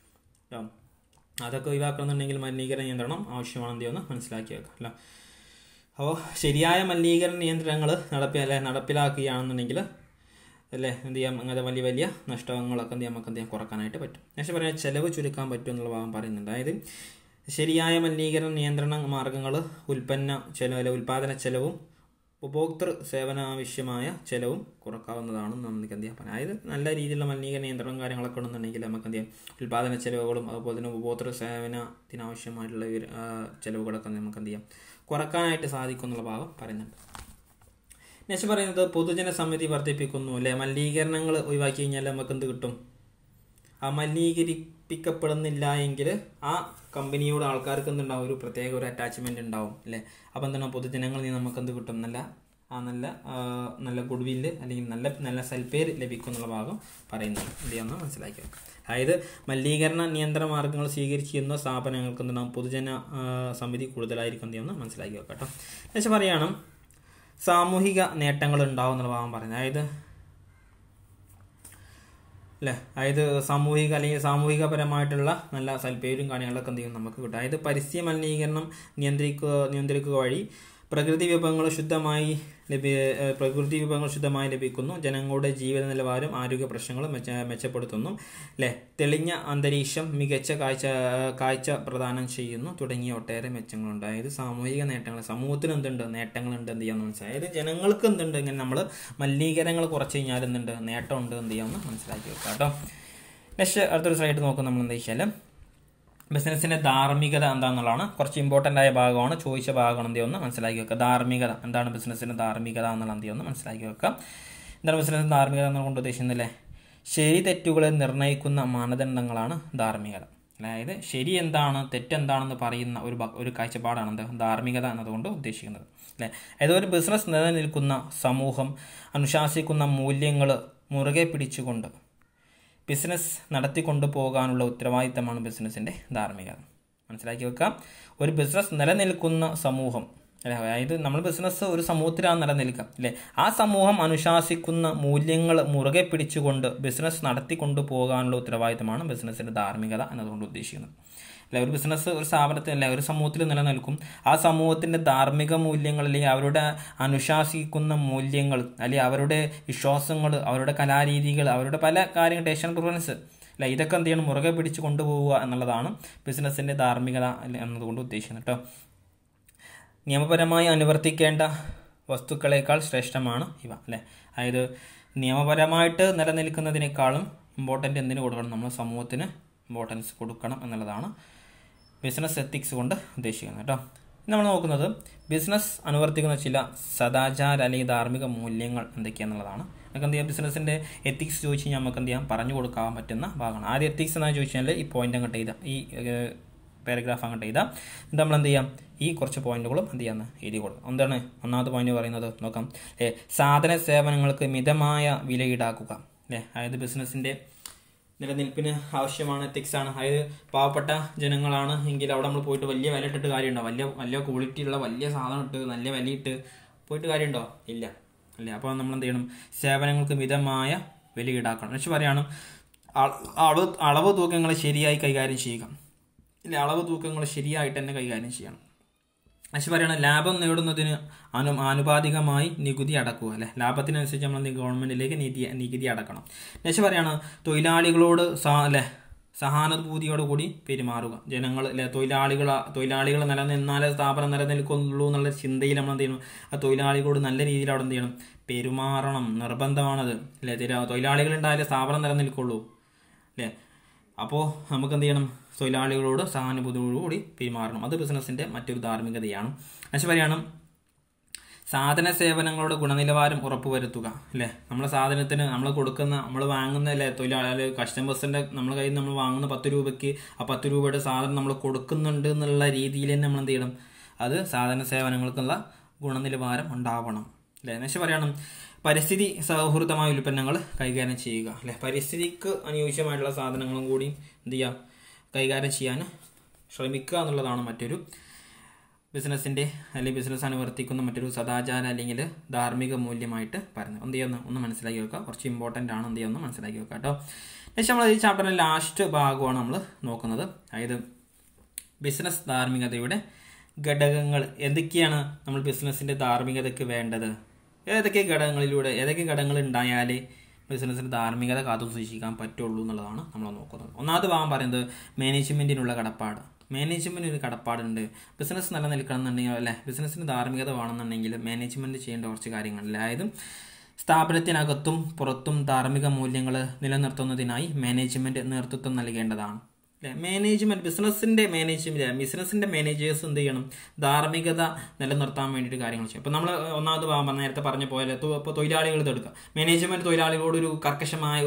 അതൊക്കെ ഒഴിവാക്കണമെന്നുണ്ടെങ്കിൽ മലിനീകരണ നിയന്ത്രണം ആവശ്യമാണെന്ന് ചെയ്യുമെന്ന് മനസ്സിലാക്കി വെക്കാം അല്ല. അപ്പോൾ ശരിയായ മലിനീകരണ നിയന്ത്രണങ്ങൾ നടപ്പിലാക്കുകയാണെന്നുണ്ടെങ്കിൽ അല്ലേ എന്ത് ചെയ്യാം, അങ്ങനത്തെ വലിയ നഷ്ടങ്ങളൊക്കെ നമുക്ക് എന്ത് ചെയ്യാം കുറക്കാനായിട്ട് പറ്റും. പക്ഷേ പറയാം ചിലവ് ചുരുക്കാൻ പറ്റും എന്നുള്ള ഭാഗം പറയുന്നുണ്ട്. അതായത് ശരിയായ മലിനീകരണ നിയന്ത്രണ മാർഗങ്ങൾ ഉൽപ്പാദന ചെലവും ഉപഭോക്തൃ സേവനാവശ്യമായ ചെലവും കുറക്കാവുന്നതാണെന്ന് നമുക്ക് എന്ത് ചെയ്യാം. അതായത് നല്ല രീതിയിലുള്ള മലിനീകരണ നിയന്ത്രണം കാര്യങ്ങളൊക്കെ ഉണ്ടെന്നുണ്ടെങ്കിൽ നമുക്ക് എന്ത് ചെയ്യാം, ഉൽപ്പാദന ചെലവുകളും അതുപോലെ തന്നെ ഉപഭോക്തൃ സേവനത്തിനാവശ്യമായിട്ടുള്ള ചെലവുകളൊക്കെ നമുക്ക് എന്ത് ചെയ്യാം കുറക്കാനായിട്ട് സാധിക്കും എന്നുള്ള ഭാഗം പറയുന്നുണ്ട്. നെക്സ്റ്റ് പറയുന്നത് പൊതുജന സമിതി വർദ്ധിപ്പിക്കുന്നു അല്ലെ. മലിനീകരണങ്ങൾ ഒഴിവാക്കി കഴിഞ്ഞാൽ നമുക്ക് എന്ത് കിട്ടും? ആ മലിനീകരിപ്പിക്കപ്പെടുന്നില്ല എങ്കിൽ ആ കമ്പനിയോട് ആൾക്കാർക്ക് എന്തുണ്ടാവും? ഒരു പ്രത്യേക ഒരു അറ്റാച്ച്മെന്റ് ഉണ്ടാവും അല്ലേ. അപ്പം എന്താണ് പൊതുജനങ്ങളിൽ നിന്ന് നമുക്ക് എന്ത് കിട്ടും? നല്ല ഗുഡ് വില്ല് അല്ലെങ്കിൽ നല്ല സൽപ്പേര് ലഭിക്കും എന്നുള്ള ഭാഗം പറയുന്നത് എന്ത് ചെയ്യാമെന്ന് മനസ്സിലാക്കി വെക്കാം. അതായത് മലിനീകരണ നിയന്ത്രണ മാർഗങ്ങൾ സ്വീകരിച്ചിരുന്ന സ്ഥാപനങ്ങൾക്ക് എന്തുണ്ടാവും? പൊതുജന സമിതി കൂടുതലായിരിക്കും എന്ത് ചെയ്യുമെന്ന് മനസ്സിലാക്കി വെക്കാം കേട്ടോ. എന്നുവെച്ചാൽ പറയാണ് സാമൂഹിക നേട്ടങ്ങൾ ഉണ്ടാവും എന്നുള്ള ഭാഗം പറയുന്നത്. അതായത് സാമൂഹികപരമായിട്ടുള്ള നല്ല സൽപ്പേരും കാര്യങ്ങളൊക്കെ എന്ത് ചെയ്യും നമുക്ക് കിട്ടും. അതായത് പരിസ്ഥിതി മലിനീകരണം നിയന്ത്രിക്കുക വഴി പ്രകൃതി വിഭവങ്ങൾ ശുദ്ധമായി ലഭിക്കുന്നു. ജനങ്ങളുടെ ജീവിത നിലവാരം ആരോഗ്യ പ്രശ്നങ്ങൾ മെച്ചപ്പെടുത്തുന്നു അല്ലെ. തെളിഞ്ഞ അന്തരീക്ഷം മികച്ച കാഴ്ച പ്രദാനം ചെയ്യുന്നു തുടങ്ങിയ ഒട്ടേറെ മെച്ചങ്ങളുണ്ട്. അതായത് സാമൂഹിക നേട്ടങ്ങൾ, സമൂഹത്തിന് എന്തുണ്ട്? നേട്ടങ്ങളുണ്ട് എന്ത് ചെയ്യാമെന്ന് മനസ്സിലായി. അതായത് ജനങ്ങൾക്ക് എന്തുണ്ട്? ഇങ്ങനെ നമ്മൾ മലിനീകരണങ്ങൾ കുറച്ച് കഴിഞ്ഞാൽ എന്തുണ്ട്? നേട്ടമുണ്ട് എന്ത് ചെയ്യാമെന്ന് മനസ്സിലാക്കി വെക്കാം കേട്ടോ. നെക്സ്റ്റ് അടുത്തൊരു സ്ലൈഡ് നോക്കും. നമ്മൾ എന്താ വെച്ചാൽ ബിസിനസ്സിന്റെ ധാർമ്മികത എന്താണെന്നുള്ളതാണ് കുറച്ച് ഇമ്പോർട്ടൻ്റ് ആയ ഭാഗമാണ്. ചോദിച്ച ഭാഗമാണ് എന്ത് ചെയ്യുമെന്ന് മനസ്സിലാക്കി വെക്കുക. ധാർമ്മികത എന്താണ്? ബിസിനസ്സിന്റെ ധാർമ്മികത എന്നുള്ള എന്ത് ചെയ്യുമെന്ന് മനസ്സിലാക്കി വെക്കുക. എന്താണ് ബിസിനസ്സിന്റെ ധാർമ്മികത എന്നുകൊണ്ട് ഉദ്ദേശിക്കുന്നില്ലേ? ശരി തെറ്റുകളെ നിർണ്ണയിക്കുന്ന മാനദണ്ഡങ്ങളാണ് ധാർമ്മികത. അതായത് ശരി എന്താണ് തെറ്റെന്താണെന്ന് പറയുന്ന ഒരു കാഴ്ചപ്പാടാണ് എന്ത് ധാർമ്മികത എന്നതുകൊണ്ട് ഉദ്ദേശിക്കുന്നത് അല്ലേ. അതായത് ഒരു ബിസിനസ് നിലനിൽക്കുന്ന സമൂഹം അനുശാസിക്കുന്ന മൂല്യങ്ങൾ മുറുകെ പിടിച്ചുകൊണ്ട് ബിസിനസ് നടത്തിക്കൊണ്ടു പോകാനുള്ള ഉത്തരവാദിത്തമാണ് ബിസിനസ്സിന്റെ ധാർമ്മികത. മനസ്സിലാക്കി വെക്കാം. ഒരു ബിസിനസ് നിലനിൽക്കുന്ന സമൂഹം അല്ലെ. അതായത് നമ്മൾ ബിസിനസ് ഒരു സമൂഹത്തിലാണ് നിലനിൽക്കുക അല്ലെ. ആ സമൂഹം അനുശാസിക്കുന്ന മൂല്യങ്ങൾ മുറുകെ പിടിച്ചുകൊണ്ട് ബിസിനസ് നടത്തിക്കൊണ്ടു പോകാനുള്ള ഉത്തരവാദിത്തമാണ് ബിസിനസ്സിന്റെ ധാർമ്മികത എന്നതുകൊണ്ട് ഉദ്ദേശിക്കുന്നത് അല്ലെ. ഒരു ബിസിനസ് ഒരു സ്ഥാപനത്തിൽ അല്ലെ ഒരു സമൂഹത്തിൽ നിലനിൽക്കും. ആ സമൂഹത്തിന്റെ ധാർമ്മിക മൂല്യങ്ങൾ അല്ലെങ്കിൽ അവരുടെ അനുശാസിക്കുന്ന മൂല്യങ്ങൾ അല്ലെങ്കിൽ അവരുടെ വിശ്വാസങ്ങൾ, അവരുടെ കലാരീതികൾ, അവരുടെ പല കാര്യങ്ങൾ, ടേഷൻ പ്രിഫറൻസ് അല്ലെ, ഇതൊക്കെ എന്ത് ചെയ്യണം? മുറുകെ പിടിച്ച് കൊണ്ടുപോവുക എന്നുള്ളതാണ് ബിസിനസ്സിന്റെ ധാർമ്മികത എന്നതുകൊണ്ട് ഉദ്ദേശിക്കുന്നത് കേട്ടോ. നിയമപരമായി അനുവർത്തിക്കേണ്ട വസ്തുക്കളേക്കാൾ ശ്രേഷ്ഠമാണ് ഇവ അല്ലെ. അതായത് നിയമപരമായിട്ട് നിലനിൽക്കുന്നതിനേക്കാളും ഇമ്പോർട്ടൻ്റ് എന്തിനു കൊടുക്കണം? നമ്മൾ സമൂഹത്തിന് ഇമ്പോർട്ടൻസ് കൊടുക്കണം എന്നുള്ളതാണ് ബിസിനസ് എത്തിക്സ് കൊണ്ട് ഉദ്ദേശിക്കുന്നത് കേട്ടോ. നമ്മൾ നോക്കുന്നത് ബിസിനസ് അനുവർത്തിക്കുന്ന ചില സദാചാര അല്ലെങ്കിൽ ധാർമ്മിക മൂല്യങ്ങൾ എന്തൊക്കെയാണെന്നുള്ളതാണ്. നമുക്ക് എന്ത് ചെയ്യാം? ബിസിനസ്സിന്റെ എത്തിക്സ് ചോദിച്ചു കഴിഞ്ഞാൽ നമുക്ക് എന്ത് ചെയ്യാം? പറഞ്ഞു കൊടുക്കാൻ പറ്റുന്ന ഭാഗമാണ്. ആദ്യം എത്തിക്സ് എന്നാണ് ചോദിച്ചു കഴിഞ്ഞാൽ ഈ പോയിന്റ് അങ്ങോട്ട് ചെയ്താൽ, ഈ പാരഗ്രാഫ് അങ്ങോട്ട് ചെയ്താൽ നമ്മൾ എന്ത് ചെയ്യാം? ഈ കുറച്ച് പോയിന്റുകളും എന്ത് ചെയ്യാന്ന് എഴുതി കൊടുക്കും. എന്താണ് ഒന്നാമത്തെ പോയിന്റ് പറയുന്നത്? നോക്കാം. സാധന സേവനങ്ങൾക്ക് മിതമായ വില ഈടാക്കുക അല്ലേ. അതായത് ബിസിനസ്സിന്റെ നിലനിൽപ്പിന് ആവശ്യമാണ് എത്തിക്സ് ആണ്. അതായത് പാവപ്പെട്ട ജനങ്ങളാണ് എങ്കിൽ അവിടെ നമ്മൾ പോയിട്ട് വലിയ വില ഇട്ടിട്ട് കാര്യമുണ്ടോ? വലിയ ക്വാളിറ്റി ഉള്ള വലിയ സാധനം ഇട്ട് നല്ല വിലയിട്ട് പോയിട്ട് കാര്യമുണ്ടോ? ഇല്ല അല്ലേ. അപ്പോൾ നമ്മൾ എന്ത് ചെയ്യണം? സേവനങ്ങൾക്ക് മിതമായ വില ഈടാക്കണം. പക്ഷെ പറയാണ് അളവ് തൂക്കങ്ങൾ ശരിയായി കൈകാര്യം ചെയ്യുക ഇല്ല. അളവ് തൂക്കങ്ങൾ ശരിയായിട്ട് തന്നെ കൈകാര്യം ചെയ്യണം. പക്ഷെ പറയണം ലാഭം നേടുന്നതിന് ആനുപാതികമായി നികുതി അടക്കുക അല്ലെ. ലാഭത്തിനനുസരിച്ച് നമ്മൾ ഗവൺമെന്റിലേക്ക് നികുതി അടക്കണം. പക്ഷെ പറയാണ് തൊഴിലാളികളോട് സഹാനുഭൂതിയോടുകൂടി പെരുമാറുക. ജനങ്ങൾ അല്ലെ തൊഴിലാളികൾ നിലനിന്നാലേ സ്ഥാപനം നിലനിൽക്കുള്ളൂ എന്നുള്ള ചിന്തയിൽ നമ്മൾ എന്ത് ചെയ്യണം? ആ തൊഴിലാളികളോട് നല്ല രീതിയിൽ അവിടെ എന്ത് ചെയ്യണം? പെരുമാറണം. നിർബന്ധമാണത് അല്ലെ. തൊഴിലാളികൾ ഉണ്ടായാലേ സ്ഥാപനം നിലനിൽക്കുള്ളൂ അല്ലേ. അപ്പോൾ നമുക്ക് എന്ത് ചെയ്യണം? തൊഴിലാളികളോട് സഹാനുഭൂതിയോടുകൂടി പെരുമാറണം. അത് ബിസിനസ്സിന്റെ മറ്റൊരു ധാർമ്മികതയാണ്. പക്ഷെ പറയണം സാധന സേവനങ്ങളുടെ ഗുണനിലവാരം ഉറപ്പുവരുത്തുക അല്ലേ. നമ്മളെ സാധനത്തിന് നമ്മൾ വാങ്ങുന്ന അല്ലേ തൊഴിലാളി കസ്റ്റമേഴ്സിന്റെ നമ്മളെ കയ്യിൽ നമ്മൾ വാങ്ങുന്ന 10 രൂപയ്ക്ക് ആ 10 രൂപയുടെ സാധനം നമ്മൾ കൊടുക്കുന്നുണ്ട് എന്നുള്ള രീതിയിൽ തന്നെ നമ്മൾ എന്ത് ചെയ്യണം? അത് സാധന സേവനങ്ങൾക്കുള്ള ഗുണനിലവാരം ഉണ്ടാവണം അല്ലേ. പക്ഷെ പറയണം പരിസ്ഥിതി സൗഹൃദമായ ഉൽപ്പന്നങ്ങൾ കൈകാര്യം ചെയ്യുക അല്ലെ. പരിസ്ഥിതിക്ക് അനുയോജ്യമായിട്ടുള്ള സാധനങ്ങളും കൂടി എന്ത് ചെയ്യുക? കൈകാര്യം ചെയ്യാൻ ശ്രമിക്കുക എന്നുള്ളതാണ് മറ്റൊരു ബിസിനസ്സിന്റെ അല്ലെങ്കിൽ ബിസിനസ് അനുവർത്തിക്കുന്ന മറ്റൊരു സദാചാര അല്ലെങ്കിൽ ധാർമ്മിക മൂല്യമായിട്ട് പറയുന്നത്. എന്ത് ചെയ്യുന്ന ഒന്ന് മനസ്സിലാക്കി വെക്കുക. കുറച്ച് ഇമ്പോർട്ടൻ്റ് ആണ്. എന്ത് ചെയ്യുന്ന മനസ്സിലാക്കി വെക്കുക കേട്ടോ. പക്ഷെ നമ്മൾ ഈ ചാപ്റ്ററിന്റെ ലാസ്റ്റ് ഭാഗമാണ് നമ്മൾ നോക്കുന്നത്. അതായത് ബിസിനസ് ധാർമ്മികതയുടെ ഘടകങ്ങൾ എന്തൊക്കെയാണ് നമ്മൾ ബിസിനസ്സിന്റെ ധാർമ്മികതയ്ക്ക് വേണ്ടത്, ഏതൊക്കെ ഘടകങ്ങൾ ഉണ്ടായാലേ ബിസിനസ്സിന്റെ ധാർമ്മികത കാത്തു സൂക്ഷിക്കാൻ പറ്റുള്ളൂ എന്നുള്ളതാണ് നമ്മൾ നോക്കുന്നത്. ഒന്നാമത് ഭാഗം പറയുന്നത് മാനേജ്മെന്റിനുള്ള കടപ്പാട്. മാനേജ്മെന്റിന് ഒരു കടപ്പാടുണ്ട്. ബിസിനസ് നിലനിൽക്കണം എന്നുണ്ടെങ്കിൽ അല്ലെ, ബിസിനസ്സിന് ധാർമ്മികത വേണമെന്നുണ്ടെങ്കിൽ മാനേജ്മെന്റ് ചെയ്യേണ്ട കുറച്ച് കാര്യങ്ങളില്ല. അതായത് സ്ഥാപനത്തിനകത്തും പുറത്തും ധാർമ്മിക മൂല്യങ്ങൾ നിലനിർത്തുന്നതിനായി മാനേജ്മെന്റ് നേതൃത്വം നൽകേണ്ടതാണ് അല്ലെ. മാനേജ്മെന്റ് ബിസിനസിന്റെ മാനേജേഴ്സ് എന്ത് ചെയ്യണം, ധാർമ്മികത നിലനിർത്താൻ വേണ്ടിയിട്ട് കാര്യങ്ങൾ ചെയ്യും. ഇപ്പൊ നമ്മൾ ഒന്നാമത് നേരത്തെ പറഞ്ഞ പോലെ ഇപ്പോൾ തൊഴിലാളികൾ എടുക്കുക. മാനേജ്മെന്റ് തൊഴിലാളികളോട് ഒരു കർക്കശമായ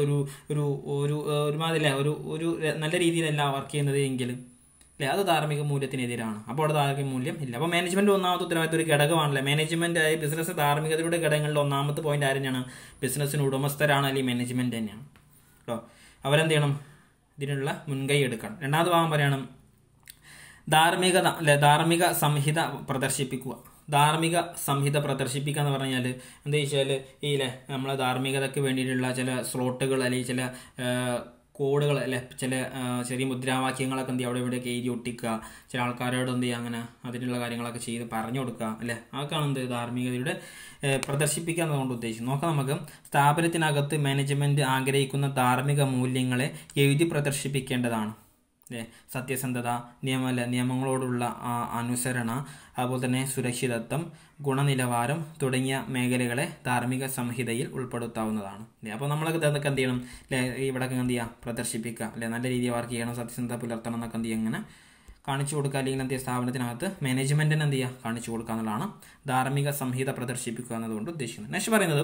ഒരുമാതിരി ഒരു നല്ല രീതിയിലല്ല വർക്ക് ചെയ്യുന്നത് എങ്കിൽ അല്ലെ, അത് ധാർമ്മിക മൂല്യത്തിനെതിരാണ്. അപ്പോൾ അവിടെ ധാർമ്മിക മൂല്യം ഇല്ല. അപ്പോൾ മാനേജ്മെന്റ് ഒന്നാമത്തെ ഉത്തരവാദിത്വം ഒരു ഘടകമാണല്ലേ. മാനേജ്മെന്റ് ബിസിനസ് ധാർമ്മികതയുടെ ഘടകങ്ങളുടെ ഒന്നാമത്തെ പോയിന്റ് ആരെയാണ്, ബിസിനസ്സിന് ഉടമസ്ഥരാണ്, അല്ലെങ്കിൽ മാനേജ്മെന്റ് തന്നെയാണ് കേട്ടോ. അവരെന്ത് ചെയ്യണം, ഇതിനുള്ള മുൻകൈ എടുക്കണം. രണ്ടാമത് ഭാഗം പറയണം, ധാർമ്മികത അല്ലെ, ധാർമ്മിക സംഹിത പ്രദർശിപ്പിക്കുക. ധാർമ്മിക സംഹിത പ്രദർശിപ്പിക്കുക എന്ന് പറഞ്ഞാൽ എന്താ വെച്ചാൽ ഈ നമ്മളെ ധാർമ്മികതയ്ക്ക് വേണ്ടിയിട്ടുള്ള ചില സ്ലോട്ടുകൾ അല്ലെങ്കിൽ ചില കോഡുകൾ അല്ലെ, ചില ചെറിയ മുദ്രാവാക്യങ്ങളൊക്കെ എന്ത് ചെയ്യുക അവിടെ ഇവിടെയൊക്കെ എഴുതി ഒട്ടിക്കുക, ചില ആൾക്കാരോട് എന്ത് ചെയ്യുക അങ്ങനെ അതിനുള്ള കാര്യങ്ങളൊക്കെ ചെയ്ത് പറഞ്ഞു കൊടുക്കുക അല്ലെ. അതൊക്കെയാണ് എന്ത് ധാർമ്മികതയുടെ പ്രദർശിപ്പിക്കുക എന്നതുകൊണ്ട് ഉദ്ദേശിക്കുന്നത്. നോക്കാം നമുക്ക്. സ്ഥാപനത്തിനകത്ത് മാനേജ്മെന്റ് ആഗ്രഹിക്കുന്ന ധാർമ്മിക മൂല്യങ്ങളെ എഴുതി പ്രദർശിപ്പിക്കേണ്ടതാണ് അല്ലേ. സത്യസന്ധത, നിയമങ്ങളോടുള്ള അനുസരണ, അതുപോലെ തന്നെ സുരക്ഷിതത്വം, ഗുണനിലവാരം തുടങ്ങിയ മേഖലകളെ ധാർമ്മിക സംഹിതയിൽ ഉൾപ്പെടുത്താവുന്നതാണ് അല്ലേ. അപ്പോൾ നമ്മളൊക്കെ ഇതൊക്കെ എന്ത് ചെയ്യണം അല്ലെ, ഇവിടെയൊക്കെ എന്ത് ചെയ്യുക, പ്രദർശിപ്പിക്കുക അല്ലെ, നല്ല രീതിയിൽ വർക്ക് ചെയ്യണം, സത്യസന്ധത പുലർത്തണം എന്നൊക്കെ എന്ത് ചെയ്യുക ഇങ്ങനെ കാണിച്ചു കൊടുക്കുക. അല്ലെങ്കിൽ എന്ത് ചെയ്യുക, സ്ഥാപനത്തിനകത്ത് മാനേജ്മെന്റിന് എന്ത് ചെയ്യുക, കാണിച്ചു കൊടുക്കുക എന്നുള്ളതാണ് ധാർമ്മിക സംഹിത പ്രദർശിപ്പിക്കുക എന്നതുകൊണ്ട് ഉദ്ദേശിക്കുന്നത്. നെക്സ്റ്റ് പറയുന്നത്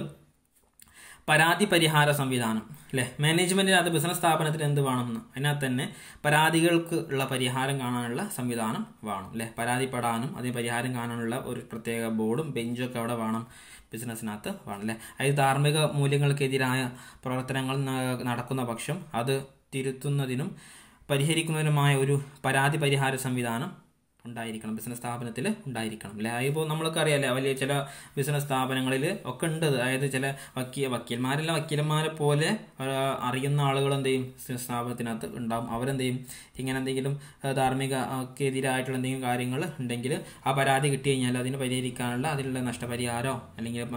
പരാതി പരിഹാര സംവിധാനം അല്ലെ. മാനേജ്മെന്റിനകത്ത് ബിസിനസ് സ്ഥാപനത്തിന് എന്ത് വേണമെന്ന്, അതിനകത്ത് തന്നെ പരാതികൾക്ക് ഉള്ള പരിഹാരം കാണാനുള്ള സംവിധാനം വേണം അല്ലെ. പരാതിപ്പെടാനും അതിന് പരിഹാരം കാണാനുള്ള ഒരു പ്രത്യേക ബോർഡും ബെഞ്ചും ഒക്കെ അവിടെ വേണം, ബിസിനസ്സിനകത്ത് വേണം അല്ലെ. അതായത് ധാർമ്മിക മൂല്യങ്ങൾക്കെതിരായ പ്രവർത്തനങ്ങൾ നടക്കുന്ന പക്ഷം അത് തിരുത്തുന്നതിനും പരിഹരിക്കുന്നതിനുമായ ഒരു പരാതി പരിഹാര സംവിധാനം ഉണ്ടായിരിക്കണം, ബിസിനസ് സ്ഥാപനത്തിൽ ഉണ്ടായിരിക്കണം അല്ലെ. ഇപ്പോൾ നമ്മൾക്ക് അറിയാമല്ലേ, വലിയ ചില ബിസിനസ് സ്ഥാപനങ്ങളിൽ ഒക്കെ ഉണ്ട്. അതായത് ചില വക്കീലന്മാരെ പോലെ അറിയുന്ന ആളുകൾ എന്ത് ചെയ്യും, ബിസിനസ് സ്ഥാപനത്തിനകത്ത് ഉണ്ടാവും. അവരെന്ത് ചെയ്യും, ഇങ്ങനെ എന്തെങ്കിലും ധാർമ്മികക്കെതിരായിട്ടുള്ള എന്തെങ്കിലും കാര്യങ്ങൾ ഉണ്ടെങ്കിൽ ആ പരാതി കിട്ടി കഴിഞ്ഞാൽ അതിന് പരിഹരിക്കാനുള്ള അതിനുള്ള നഷ്ടപരിഹാരമോ അല്ലെങ്കിൽ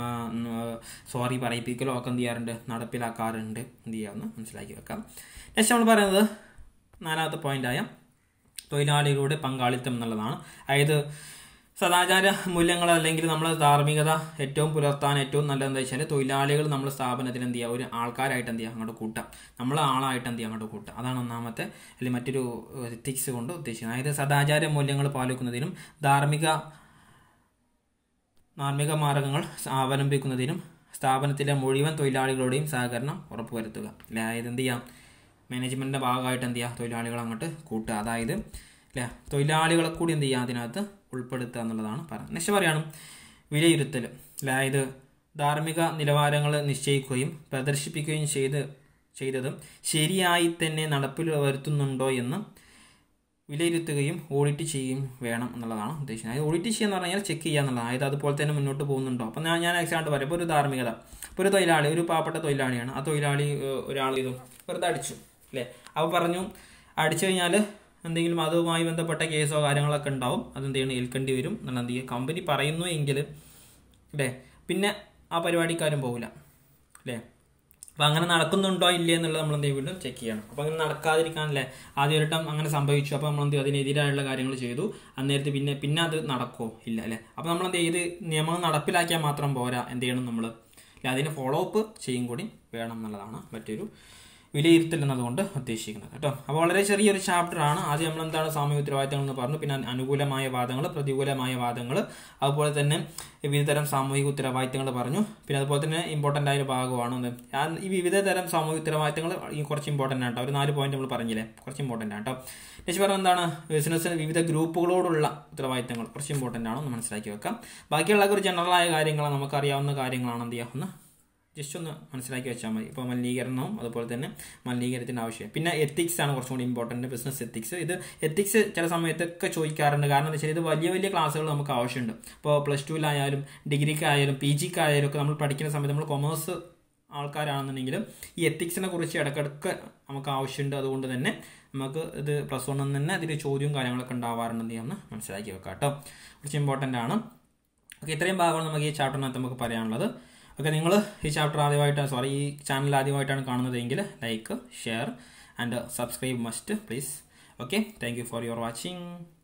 സോറി പറയിപ്പിക്കലോ ഒക്കെ എന്ത് ചെയ്യാറുണ്ട്, നടപ്പിലാക്കാറുണ്ട്. എന്ത് ചെയ്യാമെന്ന് മനസ്സിലാക്കി വെക്കാം. നെക്സ്റ്റ് നമ്മൾ പറയുന്നത് നാലാമത്തെ പോയിന്റായ തൊഴിലാളികളുടെ പങ്കാളിത്തം എന്നുള്ളതാണ്. അതായത് സദാചാര മൂല്യങ്ങൾ അല്ലെങ്കിൽ നമ്മൾ ധാർമ്മികത ഏറ്റവും പുലർത്താൻ ഏറ്റവും നല്ലതെന്ന് വെച്ചാൽ തൊഴിലാളികൾ നമ്മൾ സ്ഥാപനത്തിന് എന്ത് ചെയ്യുക, ഒരു ആൾക്കാരായിട്ട് എന്ത് ചെയ്യുക, അങ്ങോട്ട് കൂട്ടാം, നമ്മൾ ആളായിട്ട് എന്ത് ചെയ്യുക, അങ്ങോട്ട് കൂട്ടാം. അതാണ് ഒന്നാമത്തെ അല്ലെങ്കിൽ മറ്റൊരു എത്തിക്സ് കൊണ്ട് ഉദ്ദേശിക്കുന്നത്. അതായത് സദാചാര മൂല്യങ്ങൾ പാലിക്കുന്നതിനും ധാർമ്മിക മാർഗങ്ങൾ അവലംബിക്കുന്നതിനും സ്ഥാപനത്തിലെ മുഴുവൻ തൊഴിലാളികളുടെയും സഹകരണം ഉറപ്പുവരുത്തുക അല്ലെ. അതായത് എന്ത് ചെയ്യാം, മാനേജ്മെന്റിന്റെ ഭാഗമായിട്ട് എന്ത് ചെയ്യുക, തൊഴിലാളികൾ അങ്ങോട്ട് കൂട്ടുക. അതായത് അല്ലെ തൊഴിലാളികളെ കൂടി എന്ത് ചെയ്യുക, അതിനകത്ത് ഉൾപ്പെടുത്തുക എന്നുള്ളതാണ് പറയുന്നത്. നെക്സ്റ്റ് പറയണം വിലയിരുത്തൽ. അതായത് ധാർമ്മിക നിലവാരങ്ങൾ നിശ്ചയിക്കുകയും പ്രദർശിപ്പിക്കുകയും ചെയ്തതും ശരിയായി തന്നെ നടപ്പിൽ വരുത്തുന്നുണ്ടോ എന്ന് വിലയിരുത്തുകയും ഓഡിറ്റ് ചെയ്യുകയും വേണം എന്നുള്ളതാണ് ഉദ്ദേശിക്കുന്നത്. അതായത് ഓഡിറ്റ് ചെയ്യുക എന്ന് പറഞ്ഞാൽ ചെക്ക് ചെയ്യുക എന്നുള്ളതാണ്. അതായത് അതുപോലെ തന്നെ മുന്നോട്ട് പോകുന്നുണ്ടോ. അപ്പം ഞാൻ എക്സാമ്പിൾ പറയാം. ഇപ്പോൾ ഒരു ധാർമ്മികത, ഇപ്പോൾ ഒരു തൊഴിലാളി, ഒരു പാവപ്പെട്ട തൊഴിലാളിയാണ്. ആ തൊഴിലാളി ഒരാൾ ഇതും വെറുതെ അടിച്ചു അല്ലേ. അപ്പോൾ പറഞ്ഞു അടിച്ചു കഴിഞ്ഞാൽ എന്തെങ്കിലും അതുമായി ബന്ധപ്പെട്ട കേസോ കാര്യങ്ങളൊക്കെ ഉണ്ടാവും, അതെന്ത് ചെയ്യണം, ഏൽക്കേണ്ടി വരും എന്നുള്ള എന്ത് ചെയ്യുക, കമ്പനി പറയുന്നു എങ്കിൽ അല്ലേ പിന്നെ ആ പരിപാടിക്കാരും പോകില്ല അല്ലേ. അപ്പം അങ്ങനെ നടക്കുന്നുണ്ടോ ഇല്ലേ എന്നുള്ളത് നമ്മൾ എന്ത് വീണ്ടും ചെക്ക് ചെയ്യണം. അപ്പം അങ്ങനെ നടക്കാതിരിക്കാനല്ലേ ആദ്യം ഒരിട്ടം അങ്ങനെ സംഭവിച്ചു, അപ്പോൾ നമ്മൾ എന്ത് ചെയ്യും, അതിനെതിരായുള്ള കാര്യങ്ങൾ ചെയ്തു, അന്നേരത്ത് പിന്നെ അത് നടക്കുമോ ഇല്ല അല്ലേ. അപ്പം നമ്മൾ എന്ത് ചെയ്ത് നിയമങ്ങൾ നടപ്പിലാക്കിയാൽ മാത്രം പോരാ, എന്ത് ചെയ്യണം നമ്മൾ അല്ലെ, അതിന് ഫോളോ അപ്പ് ചെയ്യും കൂടി വേണം എന്നുള്ളതാണ് മറ്റൊരു വിലയിരുത്തൽ എന്നതുകൊണ്ട് ഉദ്ദേശിക്കുന്നത് കേട്ടോ. അപ്പോൾ വളരെ ചെറിയൊരു ചാപ്റ്ററാണ്. ആദ്യം നമ്മൾ എന്താണ് സാമൂഹിക ഉത്തരവാദിത്തങ്ങൾ എന്ന് പറഞ്ഞു, പിന്നെ അനുകൂലമായ വാദങ്ങൾ, പ്രതികൂലമായ വാദങ്ങൾ, അതുപോലെ തന്നെ വിവിധതരം സാമൂഹിക ഉത്തരവാദിത്തങ്ങൾ പറഞ്ഞു. പിന്നെ അതുപോലെ തന്നെ ഇമ്പോർട്ടൻ്റ് ആയ ഭാഗമാണ് ഈ വിവിധതരം സാമൂഹിക ഉത്തരവാദിത്തങ്ങൾ കുറച്ച് ഇമ്പോർട്ടൻ്റ് ആട്ടോ. ഒരു 4 പോയിന്റ് നമ്മൾ പറഞ്ഞില്ലേ, കുറച്ച് ഇമ്പോർട്ടൻ്റ് ആട്ടോ. നെക്സ്റ്റ് പറഞ്ഞാൽ എന്താണ്, ബിസിനസ്സിന് വിവിധ ഗ്രൂപ്പുകളോടുള്ള ഉത്തരവാദിത്തങ്ങൾ കുറച്ച് ഇമ്പോർട്ടൻ്റ് ആണെന്ന് മനസ്സിലാക്കി വെക്കാം. ബാക്കിയുള്ള ഒരു ജനറലായ കാര്യങ്ങൾ നമുക്കറിയാവുന്ന കാര്യങ്ങളാണ്, എന്ത് ചെയ്യാവുന്ന ജസ്റ്റ് ഒന്ന് മനസ്സിലാക്കി വെച്ചാൽ മതി. ഇപ്പോൾ മലിനീകരണവും അതുപോലെ തന്നെ മലിനീകരണത്തിൻ്റെ ആവശ്യം. പിന്നെ എത്തിക്സ് ആണ് കുറച്ചും കൂടി ഇമ്പോർട്ടൻറ്റ്, ബിസിനസ് എത്തിക്സ്. ഇത് എത്തിക്സ് ചില സമയത്തൊക്കെ ചോദിക്കാറുണ്ട്. കാരണം എന്താ വെച്ചാൽ ഇത് വലിയ ക്ലാസ്സുകൾ നമുക്ക് ആവശ്യമുണ്ട്. ഇപ്പോൾ +2-ലായാലും ഡിഗ്രിക്കായാലും PGക്കായാലും ഒക്കെ നമ്മൾ പഠിക്കുന്ന സമയത്ത് നമ്മൾ കൊമേഴ്സ് ആൾക്കാരാണെന്നുണ്ടെങ്കിലും ഈ എത്തിക്സിനെ കുറിച്ച് ഇടയ്ക്കിടയ്ക്ക് നമുക്ക് ആവശ്യമുണ്ട്. അതുകൊണ്ട് തന്നെ നമുക്ക് ഇത് +1 തന്നെ അതിൽ ചോദ്യവും കാര്യങ്ങളൊക്കെ ഉണ്ടാവാറുണ്ടെന്ന് ഒന്ന് മനസ്സിലാക്കി വെക്കാം കേട്ടോ. കുറച്ച് ഇമ്പോർട്ടൻ്റ് ആണ്. ഓക്കെ, ഇത്രയും ഭാഗമാണ് നമുക്ക് ഈ ചാപ്റ്ററിനകത്ത് നമുക്ക് പറയാനുള്ളത്. ഓക്കെ, നിങ്ങൾ ഈ ചാനൽ ആദ്യമായിട്ടാണ് കാണുന്നതെങ്കിൽ like, share and subscribe must please. Okay, thank you for your watching.